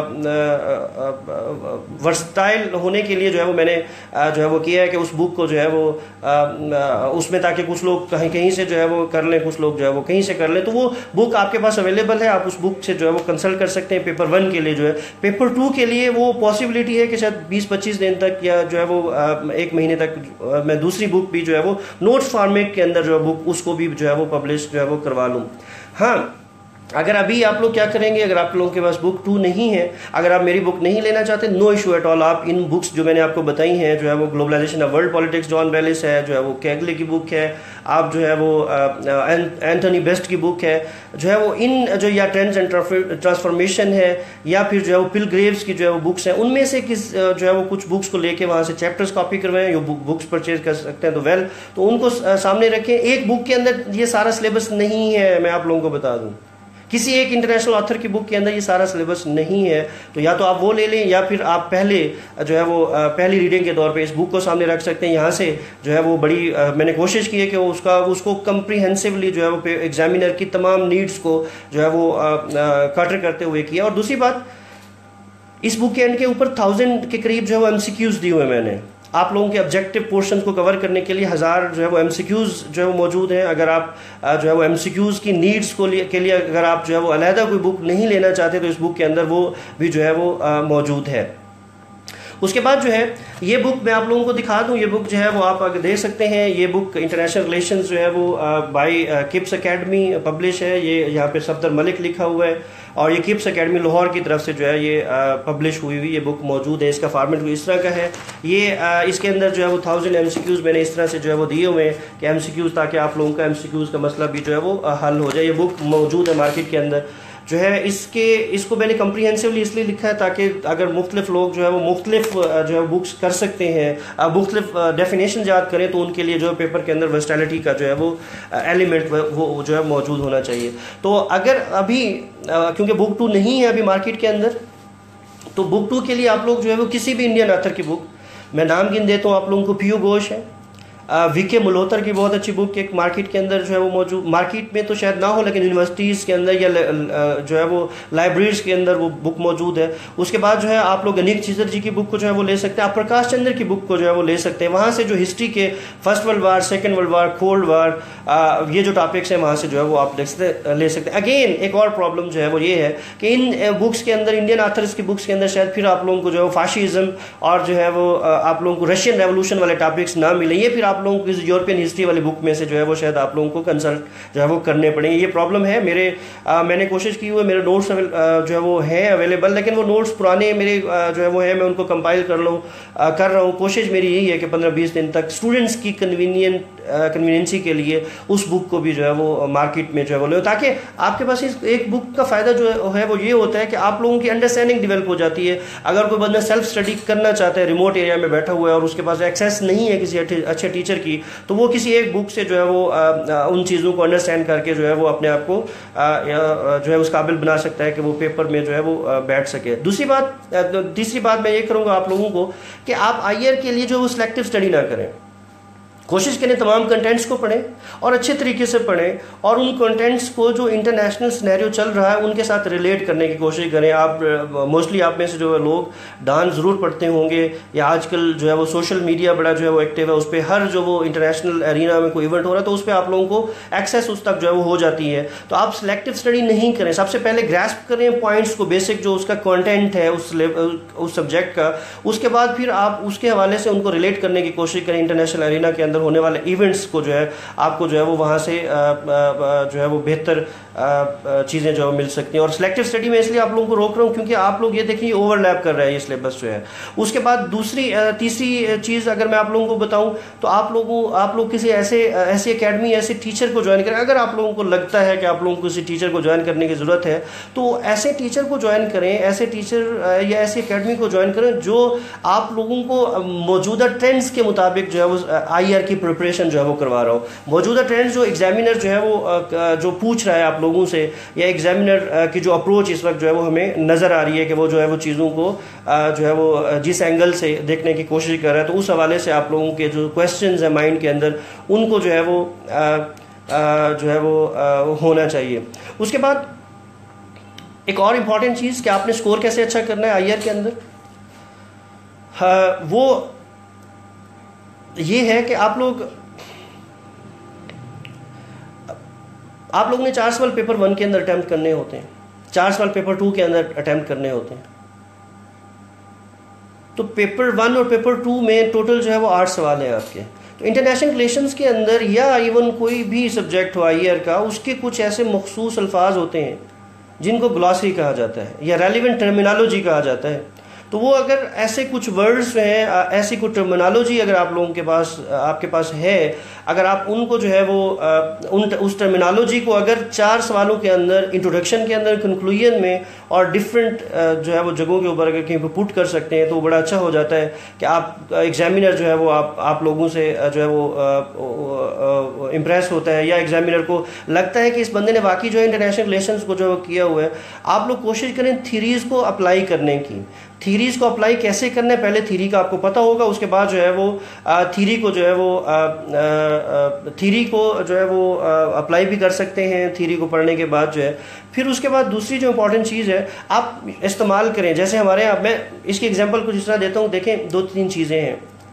वर्सटाइल होने के लिए जो है वो मैंने जो है वो किया है कि उस बुक को जो है वो उसमें, ताकि कुछ लोग कहीं से जो है वो कर लें, कुछ लोग जो है वो कहीं से कर लें, तो वो बुक आपके पास अवेलेबल है। आप उस बुक से जो है वो कंसल्ट कर सकते हैं पेपर 1 के लिए। जो है पेपर 2 के लिए वो पॉसिबिलिटी है कि शायद 20-25 दिन तक या जो है वो 1 महीने तक मैं दूसरी बुक भी जो है वो नोट्स फॉर्मेट के अंदर जो है बुक उसको भी जो है वो पब्लिश जो है वो करवा लूँ। हाँ, अगर अभी आप लोग क्या करेंगे, अगर आप लोगों के पास बुक 2 नहीं है, अगर आप मेरी बुक नहीं लेना चाहते, नो इशू एट ऑल, आप इन बुक्स जो मैंने आपको बताई हैं, जो है वो globalisation of world politics John Baylis है, जो है वो केगले की बुक है, आप जो है वो एंथोनी बेस्ट की बुक है, जो है वो इन जो या ट्रेंड्स एंड ट्रांसफॉर्मेशन है, या फिर जो है वो पिलग्रेव्स की जो है वो बुक्स हैं, उनमें से किस जो है वो कुछ बुक्स को लेके वहाँ से चैप्टर्स कॉपी करवाएं, जो बुक्स परचेज कर सकते हैं तो वेल, तो उनको सामने रखें। एक बुक के अंदर ये सारा सिलेबस नहीं है, मैं आप लोगों को बता दूँ, किसी एक इंटरनेशनल ऑथर की बुक के अंदर ये सारा सिलेबस नहीं है। तो या तो आप वो ले लें, या फिर आप पहले जो है वो पहली रीडिंग के तौर पे इस बुक को सामने रख सकते हैं। यहाँ से जो है वो बड़ी मैंने कोशिश की है कि उसको कम्प्रीहेंसिवली जो है वो एग्जामिनर की तमाम नीड्स को जो है वो कैटर करते हुए किया। और दूसरी बात, इस बुक के एंड के ऊपर 1000 के करीब जो है वो MCQs दिए हुए मैंने, आप लोगों के ऑब्जेक्टिव पोर्शन को कवर करने के लिए 1000 जो है वो एमसीक्यूज़ जो है वो मौजूद हैं। अगर आप जो है वो एमसीक्यूज़ की नीड्स के लिए अगर आप जो है वो अलहदा कोई बुक नहीं लेना चाहते तो इस बुक के अंदर वो भी जो है वो मौजूद है। उसके बाद जो है ये बुक मैं आप लोगों को दिखा दूं, ये बुक जो है वो आप अगर देख सकते हैं। ये बुक इंटरनेशनल रिलेशंस जो है वो बाय किप्स एकेडमी पब्लिश है। ये यहाँ पे सफदर मलिक लिखा हुआ है और ये किप्स एकेडमी लाहौर की तरफ से जो है ये पब्लिश हुई हुई ये बुक मौजूद है। इसका फॉर्मेट इस तरह का है। ये इसके अंदर जो है वो 1000 एमसीक्यूज़ मैंने इस तरह से जो है वो दिए हुए हैं कि एमसीक्यूज़, ताकि आप लोगों का एमसीक्यूज़ का मसला भी जो है वो हल हो जाए। ये बुक मौजूद है मार्केट के अंदर जो है। इसको मैंने कम्प्रीहेंसिवली इसलिए लिखा है ताकि अगर मुख्तलिफ लोग जो है वो मुख्तलिफ जो है बुक्स कर सकते हैं, मुख्तलिफ डेफिनेशन याद करें तो उनके लिए जो है पेपर के अंदर वर्सटैलिटी का जो है वो एलिमेंट वो जो है मौजूद होना चाहिए। तो अगर अभी क्योंकि बुक 2 नहीं है अभी मार्केट के अंदर, तो बुक 2 के लिए आप लोग जो है वो किसी भी इंडियन ऑथर की बुक, मैं नाम गिन देता हूँ आप लोगों को, पीयू घोष है, वीके मल्होत्रा की बहुत अच्छी बुक एक मार्केट के अंदर जो है वो मौजूद, मार्केट में तो शायद ना हो लेकिन यूनिवर्सिटीज़ के अंदर या जो है वो लाइब्रेरीज के अंदर वो बुक मौजूद है। उसके बाद जो है आप लोग अनीक चीज़र जी की बुक को जो है वो ले सकते हैं, आप प्रकाश चंद्र की बुक को जो है वो ले सकते हैं। वहाँ से जो हिस्ट्री के first world war, second world war, cold war, ये जो टॉपिक्स हैं वहाँ से जो है वो आप ले सकते हैं। अगेन एक और प्रॉब्लम जो है वो ये है कि इन बुक्स के अंदर, इंडियन ऑथर्स की बुक्स के अंदर शायद फिर आप लोगों को जो है फाशिज्म और जो है वो आप लोगों को रशियन रेवोल्यूशन वाले टॉपिक्स ना मिले। ये फिर आप लोगों को यूरोपियन हिस्ट्री वाली बुक में से जो है वो शायद आप लोगों को कंसल्ट जो है वो करने पड़ेंगे। ये प्रॉब्लम है। मैंने कोशिश की हुई है, मेरे नोट्स जो है वो हैं अवेलेबल, लेकिन वो नोट्स पुराने मेरे जो है वो है, मैं उनको कंपाइल कर रहा हूँ। कोशिश मेरी यही है कि 15-20 दिन तक स्टूडेंट्स की कन्वीनियंसी के लिए उस बुक को भी जो है वो मार्केट में जो है वो ले, ताकि आपके पास इस एक बुक का फ़ायदा जो है वो ये होता है कि आप लोगों की अंडरस्टैंडिंग डेवलप हो जाती है। अगर कोई बंदा सेल्फ स्टडी करना चाहता है, रिमोट एरिया में बैठा हुआ है और उसके पास एक्सेस नहीं है किसी अच्छे टीचर की, तो वो किसी एक बुक से जो है वो उन चीज़ों को अंडरस्टैंड करके जो है वो अपने आप को जो है उस काबिल बना सकता है कि वो पेपर में जो है वो बैठ सके। तीसरी बात मैं ये करूँगा आप लोगों को कि आप आईआर के लिए जो वो सिलेक्टिव स्टडी ना करें। कोशिश करें तमाम कंटेंट्स को पढ़ें और अच्छे तरीके से पढ़ें और उन कंटेंट्स को जो इंटरनेशनल सिनेरियो चल रहा है उनके साथ रिलेट करने की कोशिश करें। आप मोस्टली आप में से जो है लोग डांस ज़रूर पढ़ते होंगे या आजकल जो है वो सोशल मीडिया बड़ा जो है वो एक्टिव है, उस पर हर जो वो इंटरनेशनल एरिना में कोई इवेंट हो रहा है तो उस पर आप लोगों को एक्सेस उस तक जो है वो हो जाती है। तो आप सिलेक्टिव स्टडी नहीं करें, सबसे पहले ग्रैस्प करें पॉइंट्स को, बेसिक जो उसका कॉन्टेंट है उस सब्जेक्ट का, उसके बाद फिर आप उसके हवाले से उनको रिलेट करने की कोशिश करें। इंटरनेशनल एरिना के अंदर होने वाले इवेंट्स को जो है आपको जो है वो वहाँ से जो है वो बेहतर चीज़ें जो मिल सकती हैं। और सिलेक्टिव स्टडी में इसलिए आप लोगों को रोक रहा हूँ क्योंकि आप लोग ये देखिए ओवरलैप कर रहे हैं ये सिलेबस जो है। उसके बाद तीसरी चीज़ अगर मैं आप लोगों को बताऊँ तो आप लोग किसी ऐसी एकेडमी, ऐसे टीचर को ज्वाइन करें। अगर आप लोगों को लगता है कि आप लोगों को किसी टीचर को ज्वाइन करने की ज़रूरत है तो ऐसे टीचर को ज्वाइन करें, ऐसे टीचर या ऐसी एकेडमी को ज्वाइन करें जो आप लोगों को मौजूदा ट्रेंड्स के मुताबिक जो है वो आईआर की प्रिपरेशन जो है वो करवा रहा हो। मौजूदा ट्रेंड्स जो एग्जामिनर जो है वो जो पूछ रहा है आप लोगों से, या एग्जामिनर की जो अप्रोच इस वक्त जो है वो हमें नज़र आ रही है कि वो जो है वो चीज़ों को जो है वो जिस एंगल से देखने की कोशिश कर रहा है, तो उस हवाले से आप लोगों के जो क्वेश्चंस हैं माइंड के अंदर उनको जो है वो जो है वो होना चाहिए। उसके बाद एक और इम्पॉर्टेंट चीज़ कि आपने स्कोर कैसे अच्छा करना है आईआर के अंदर, वो ये है कि आप लोग ने 4 सवाल पेपर 1 के अंदर अटैम्प्ट करने होते हैं, 4 सवाल पेपर 2 के अंदर अटैम्प्ट करने होते हैं। तो पेपर 1 और पेपर 2 में टोटल जो है वो 8 सवाल हैं आपके। तो इंटरनेशनल रिलेशंस के अंदर या इवन कोई भी सब्जेक्ट हो आईआर का, उसके कुछ ऐसे मखसूस अल्फाज होते हैं जिनको ग्लॉसरी कहा जाता है या रेलिवेंट टर्मिनोलॉजी कहा जाता है। तो वो अगर ऐसे कुछ वर्ड्स हैं, ऐसी कुछ टर्मिनोलॉजी अगर आप लोगों के पास आपके पास है, अगर आप उनको जो है वो उस टर्मिनोलॉजी को अगर 4 सवालों के अंदर, इंट्रोडक्शन के अंदर, कंक्लूजन में और डिफरेंट जो है वो जगहों के ऊपर अगर कहीं पर पुट कर सकते हैं तो बड़ा अच्छा हो जाता है कि आप एग्जामिनर जो है वो आप लोगों से जो है वो इम्प्रेस होता है, या एग्जामिनर को लगता है कि इस बंदे ने वाकई जो है इंटरनेशनल रिलेशंस को जो किया हुआ है। आप लोग कोशिश करें थीरीज़ को अप्लाई करने की। थीरीज़ को अप्लाई कैसे करना है, पहले थीरी का आपको पता होगा, उसके बाद जो है वो थीरी को जो है वो अप्लाई भी कर सकते हैं थीरी को पढ़ने के बाद जो है। फिर उसके बाद दूसरी जो इंपॉर्टेंट चीज़ है आप इस्तेमाल करें, जैसे हमारे यहाँ मैं इसकी एग्जांपल कुछ इस तरह देता हूँ। देखें 2-3 चीज़ें हैं।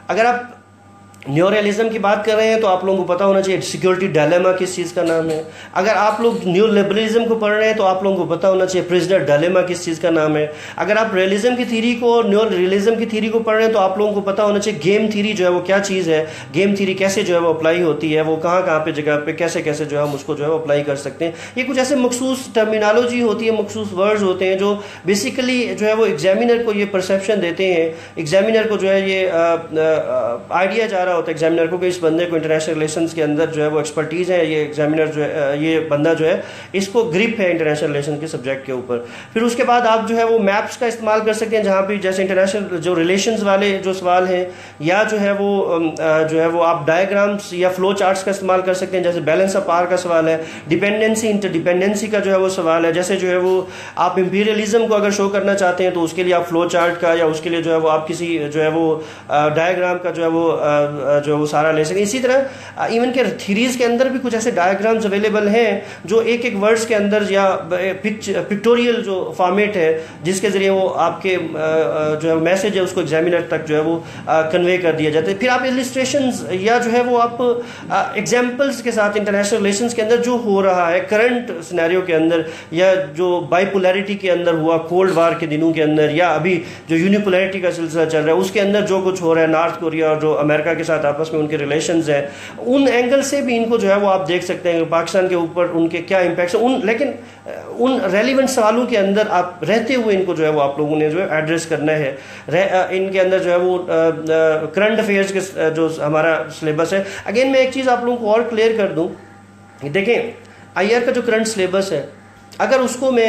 अगर आप न्यो रियलिज्म की बात कर रहे हैं तो आप लोगों को पता होना चाहिए सिक्योरिटी डायलेमा किस चीज़ का नाम है। अगर आप लोग न्यू लिबरलिज्म को पढ़ रहे हैं तो आप लोगों को पता होना चाहिए प्रिजनर डायलेमा किस चीज़ का नाम है। अगर आप रियलिज्म की थ्योरी को, न्यो रियलिज्म की थ्योरी को पढ़ रहे हैं तो आप लोगों को पता होना चाहिए गेम थ्योरी जो है वो क्या चीज़ है, गेम थ्योरी कैसे जो है वो अप्लाई होती है, वो कहाँ कहाँ पे जगह पे कैसे कैसे जो है हम उसको जो है वो अप्लाई कर सकते हैं। ये कुछ ऐसे मखसूस टर्मिनोलॉजी होती है, मखसूस वर्ड्स होते हैं जो बेसिकली जो है वो एग्जामिनर को ये परसेप्शन देते हैं, एग्जामिनर को जो है ये आइडिया जा रहा होता है एग्जामिनर को कि इस बंदे को इंटरनेशनल रिलेशंस के अंदर जो है वो एक्सपर्टीज है, ये एग्जामिनर जो है ये बंदा जो है इसको ग्रिप है इंटरनेशनल रिलेशन के सब्जेक्ट के ऊपर। फिर उसके बाद आप जो है वो मैप्स का इस्तेमाल कर सकते हैं जहाँ पे जैसे इंटरनेशनल जो रिलेशंस वाले जो सवाल हैं, या जो है वो आप डायग्राम्स या फ्लो चार्ट्स का इस्तेमाल कर सकते हैं। जैसे बैलेंस ऑफ पावर का सवाल है, डिपेंडेंसी इंटरडिपेंडेंसी का जो है वो सवाल है। जैसे जो है वो आप इंपीरियलिज्म को अगर शो करना चाहते हैं तो उसके लिए आप फ्लो चार्ट का, या उसके लिए जो है वो आप किसी जो है वो डायग्राम का जो है वो सारा ले सकें। इसी तरह इवन के थीरीज के अंदर भी कुछ ऐसे डायग्राम्स अवेलेबल हैं जो एक एक वर्ड्स के अंदर या पिक्टोरियल जो फॉर्मेट है जिसके जरिए वो आपके जो है मैसेज है उसको एग्जामिनर तक जो है वो कन्वे कर दिया जाता है। फिर आप इलिस्ट्रेशंस या जो है वो आप एग्जाम्पल्स के साथ इंटरनेशनल रिलेशंस के अंदर जो हो रहा है करंट सिनेरियो के अंदर, या जो बाइपोलैरिटी के अंदर हुआ कोल्ड वार के दिनों के अंदर, या अभी जो यूनिपोलैरिटी का सिलसिला चल रहा है उसके अंदर जो कुछ हो रहा है नॉर्थ कोरिया और जो अमेरिका के साथ आपस में उनके रिलेशंस हैं, उन एंगल से भी इनको जो है वो आप देख सकते हैं पाकिस्तान के ऊपर उनके क्या इम्पैक्ट है। लेकिन उन रेलिवेंट सवालों के अंदर आप रहते हुए इनको जो है वो आप लोगों ने जो है एड्रेस करना है। इनके अंदर जो है वो करंट अफेयर्स के जो हमारा सिलेबस है, अगेन मैं एक चीज़ आप लोगों को और क्लियर कर दूं, देखें आईआर का जो करंट सिलेबस है अगर उसको मैं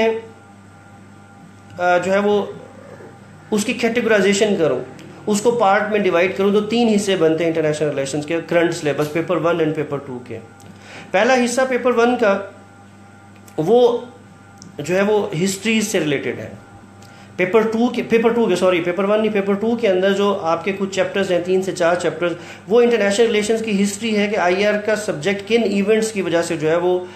जो है वो उसकी कैटेगराइजेशन करूं, उसको पार्ट में डिवाइड करूं तो 3 हिस्से बनते हैं इंटरनेशनल रिलेशंस के current syllabus paper 1 and paper 2 के। पहला हिस्सा पेपर 1 का वो जो है वो हिस्ट्री से रिलेटेड है। पेपर 2 के पेपर 1 नहीं, पेपर 2 के अंदर जो आपके कुछ चैप्टर्स हैं 3 से 4 चैप्टर्स, वो इंटरनेशनल रिलेशंस की हिस्ट्री है कि आईआर का सब्जेक्ट किन इवेंट्स की वजह से जो है वो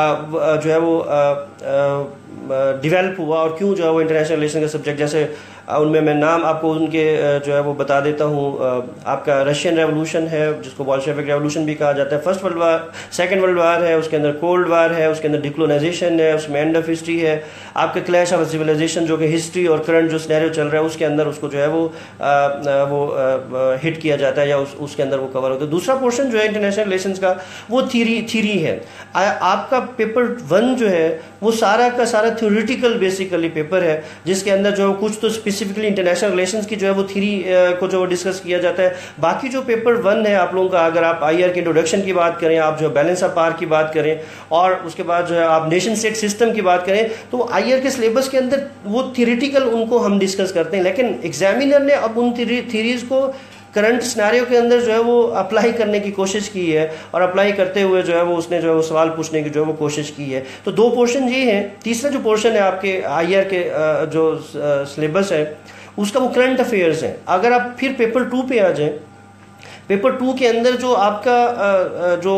डिवेल्प हुआ और क्यों जो है वो इंटरनेशनल रिलेशन का सब्जेक्ट। जैसे उनमें मैं नाम आपको उनके जो है वो बता देता हूँ। आपका रशियन रेवोल्यूशन है जिसको बोल्शेविक रेवोल्यूशन भी कहा जाता है, first world war, second world war है, उसके अंदर कोल्ड वार है, उसके अंदर डिक्लोनाइजेशन है, उसमें एंड ऑफ हिस्ट्री है, आपका क्लैश ऑफ सिविलाइजेशन जो कि हिस्ट्री और करंट जो सिनेरियो चल रहा है उसके अंदर उसको जो है वो हिट किया जाता है या उसके अंदर वो कवर होता है। दूसरा पोर्शन जो है इंटरनेशनल रिलेशंस का वो थ्योरी है। आपका पेपर 1 जो है वो सारा का सारा थ्योरेटिकल बेसिकली पेपर है जिसके अंदर जो कुछ तो स्पेसिफिकली इंटरनेशनल रिलेशंस की जो है वो थ्योरी को जो डिस्कस किया जाता है। बाकी जो पेपर 1 है आप लोगों का, अगर आप आईआर के इंट्रोडक्शन की बात करें, आप जो बैलेंस ऑफ पावर की बात करें और उसके बाद जो है आप नेशन स्टेट सिस्टम की बात करें, तो आईआर के सिलेबस के अंदर वो थ्योरेटिकल उनको हम डिस्कस करते हैं। लेकिन एग्जामिनर ने अब उन थ्योरीज को करंट सिनेरियो के अंदर जो है वो अप्लाई करने की कोशिश की है और अप्लाई करते हुए जो है वो उसने जो है वो सवाल पूछने की जो है वो कोशिश की है। तो 2 पोर्शन ये हैं। तीसरा जो पोर्शन है आपके आईआर के जो सिलेबस है उसका वो करंट अफेयर्स है। अगर आप फिर पेपर 2 पे आ जाएं, पेपर 2 के अंदर जो आपका जो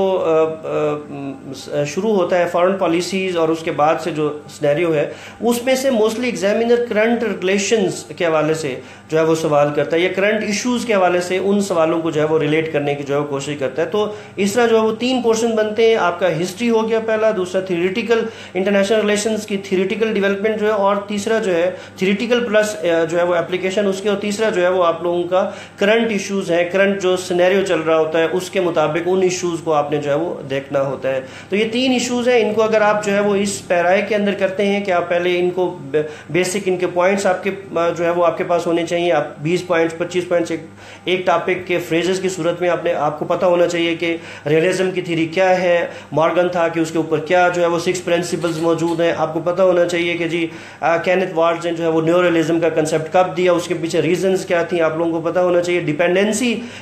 शुरू होता है फॉरेन पॉलिसीज़ और उसके बाद से जो सिनेरियो है उसमें से मोस्टली एग्जामिनर करंट रिलेशंस के हवाले से जो है वो सवाल करता है या करंट इश्यूज़ के हवाले से उन सवालों को जो है वो रिलेट करने की जो है वो कोशिश करता है। तो इस तरह जो है वो 3 पोर्शन बनते हैं। आपका हिस्ट्री हो गया पहला, दूसरा थ्योरेटिकल इंटरनेशनल रिलेशंस की थ्योरेटिकल डेवलपमेंट जो है, और तीसरा जो है थ्योरेटिकल प्लस जो है वो एप्लीकेशन उसके, और तीसरा जो है वो आप लोगों का करंट इश्यूज़ है, करंट जो सिनेरियो चल रहा होता है उसके मुताबिक उन इश्यूज़ को आपने जो है वो देखना होता है। तो ये 3 इश्यूज़ हैं। इनको अगर आप जो है वो इस पैराए के अंदर करते हैं कि आप पहले इनको बेसिक इनके पॉइंट्स आपके जो है वो आपके पास होने चाहिए। आप 20 पॉइंट्स 25 पॉइंट्स एक टॉपिक के फ्रेजेस की सूरत में आपको पता होना चाहिए कि रियलिज्म की थ्योरी क्या है, मॉर्गन था कि उसके ऊपर क्या जो है वो 6 प्रिंसिपल्स मौजूद हैं। आपको पता होना चाहिए कि जी केनेथ वार्ड्स ने जो है वो न्यू रियलिज्म का कंसेप्ट कब दिया, उसके पीछे रीजंस क्या थी, आप लोगों को पता होना चाहिए। डिपेंडेंसी के अंदर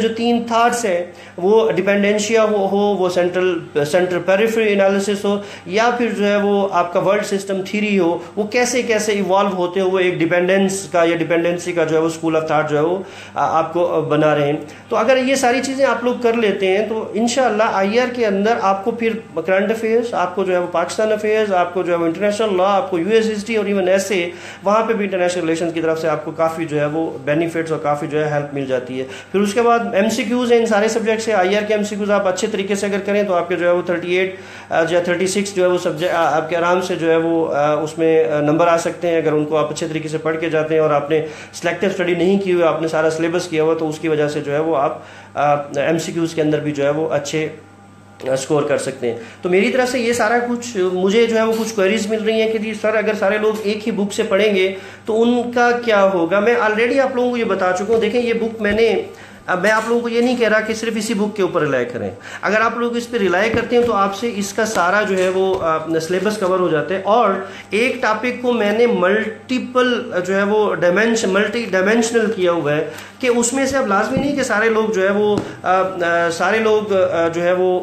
जो 3 थॉट्स हैं वो डिपेंडेंशिया हो वो सेंट्रल पेरिफेरी एनालिसिस हो, या फिर जो है वो आपका वर्ल्ड सिस्टम थ्योरी हो, वो कैसे कैसे इवॉल्व होते हुए एक डिपेंडेंस का या डिपेंडेंसी का जो है वो स्कूल ऑफ थॉट जो है वो आपको बना रहे हैं। तो अगर ये सारी चीज़ें आप लोग कर लेते हैं तो इंशाल्लाह IR के अंदर आपको फिर करंट अफेयर्स, आपको जो है वो पाकिस्तान अफेयर्स, आपको जो है वो इंटरनेशनल लॉ, आपको US हिस्ट्री और इवन ऐसे वहाँ पे भी इंटरनेशनल रिलेशन की तरफ से आपको काफ़ी जो है वो बेनिफिट्स और काफ़ी जो है हेल्प मिल जाती है। फिर उसके बाद MCQs हैं इन सारे सब्जेक्ट से। IR के MCQs आप अच्छे तरीके से अगर करें तो आपके जो है वो 38 या 36 जो है वो सब्जेक्ट आपके आराम से जो है वो उसमें नंबर आ सकते हैं, अगर उनको आप अच्छे तरीके से पढ़ के जाते हैं और आपने सिलेक्टिव स्टडी नहीं की हुई, आपने सारा सिलेबस किया हुआ, तो उसकी वजह से जो है वो आप MCQs के अंदर भी जो है वो अच्छे स्कोर कर सकते हैं। तो मेरी तरफ से ये सारा कुछ, मुझे जो है वो कुछ क्वेरीज मिल रही हैं कि जी सर अगर सारे लोग एक ही बुक से पढ़ेंगे तो उनका क्या होगा। मैं ऑलरेडी आप लोगों को ये बता चुका हूँ। देखें ये बुक मैं आप लोगों को ये नहीं कह रहा कि सिर्फ इसी बुक के ऊपर रिलाई करें। अगर आप लोग इस पर रिलाई करते हैं तो आपसे इसका सारा जो है वो सिलेबस कवर हो जाता है। और एक टॉपिक को मैंने मल्टीपल जो है वो मल्टी डायमेंशनल किया हुआ है कि उसमें से अब लाजमी नहीं कि सारे लोग जो है वो सारे लोग जो है वो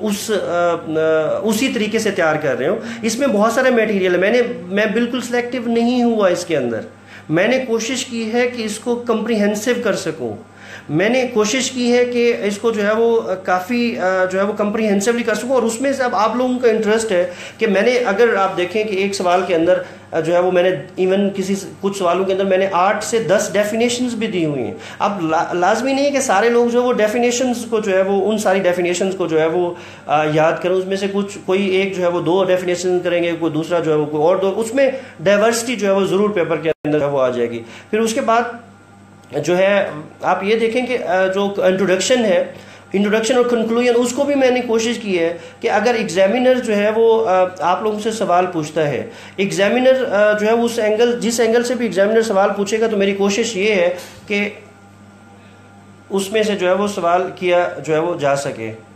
उसी तरीके से तैयार कर रहे हो। इसमें बहुत सारे मटेरियल है। मैं बिल्कुल सिलेक्टिव नहीं हुआ इसके अंदर। मैंने कोशिश की है कि इसको कंप्रीहेंसिव कर सकूं। मैंने कोशिश की है कि इसको जो है वो काफ़ी जो है वो कंप्रीहेंसिवली कर सकूं। और उसमें से अब आप लोगों का इंटरेस्ट है कि मैंने, अगर आप देखें कि एक सवाल के अंदर जो है वो मैंने इवन कुछ सवालों के अंदर मैंने 8 से 10 डेफिनेशंस भी दी हुई हैं। अब लाजमी नहीं है कि सारे लोग जो है वो डेफिनेशंस को जो है वो उन सारी डेफिनेशंस को जो है वो याद करें। उसमें से कोई एक जो है वो 2 डेफिनेशन करेंगे, कोई दूसरा जो है वो कोई और 2। उसमें डाइवर्सिटी जो है वो ज़रूर पेपर के अंदर वो आ जाएगी। फिर उसके बाद जो है आप ये देखें कि जो इंट्रोडक्शन और कंक्लूजन, उसको भी मैंने कोशिश की है कि अगर एग्जामिनर जो है वो आप लोगों से सवाल पूछता है, एग्जामिनर जो है उस जिस एंगल से भी एग्जामिनर सवाल पूछेगा, तो मेरी कोशिश ये है कि उसमें से जो है वो सवाल किया जो है वो जा सके।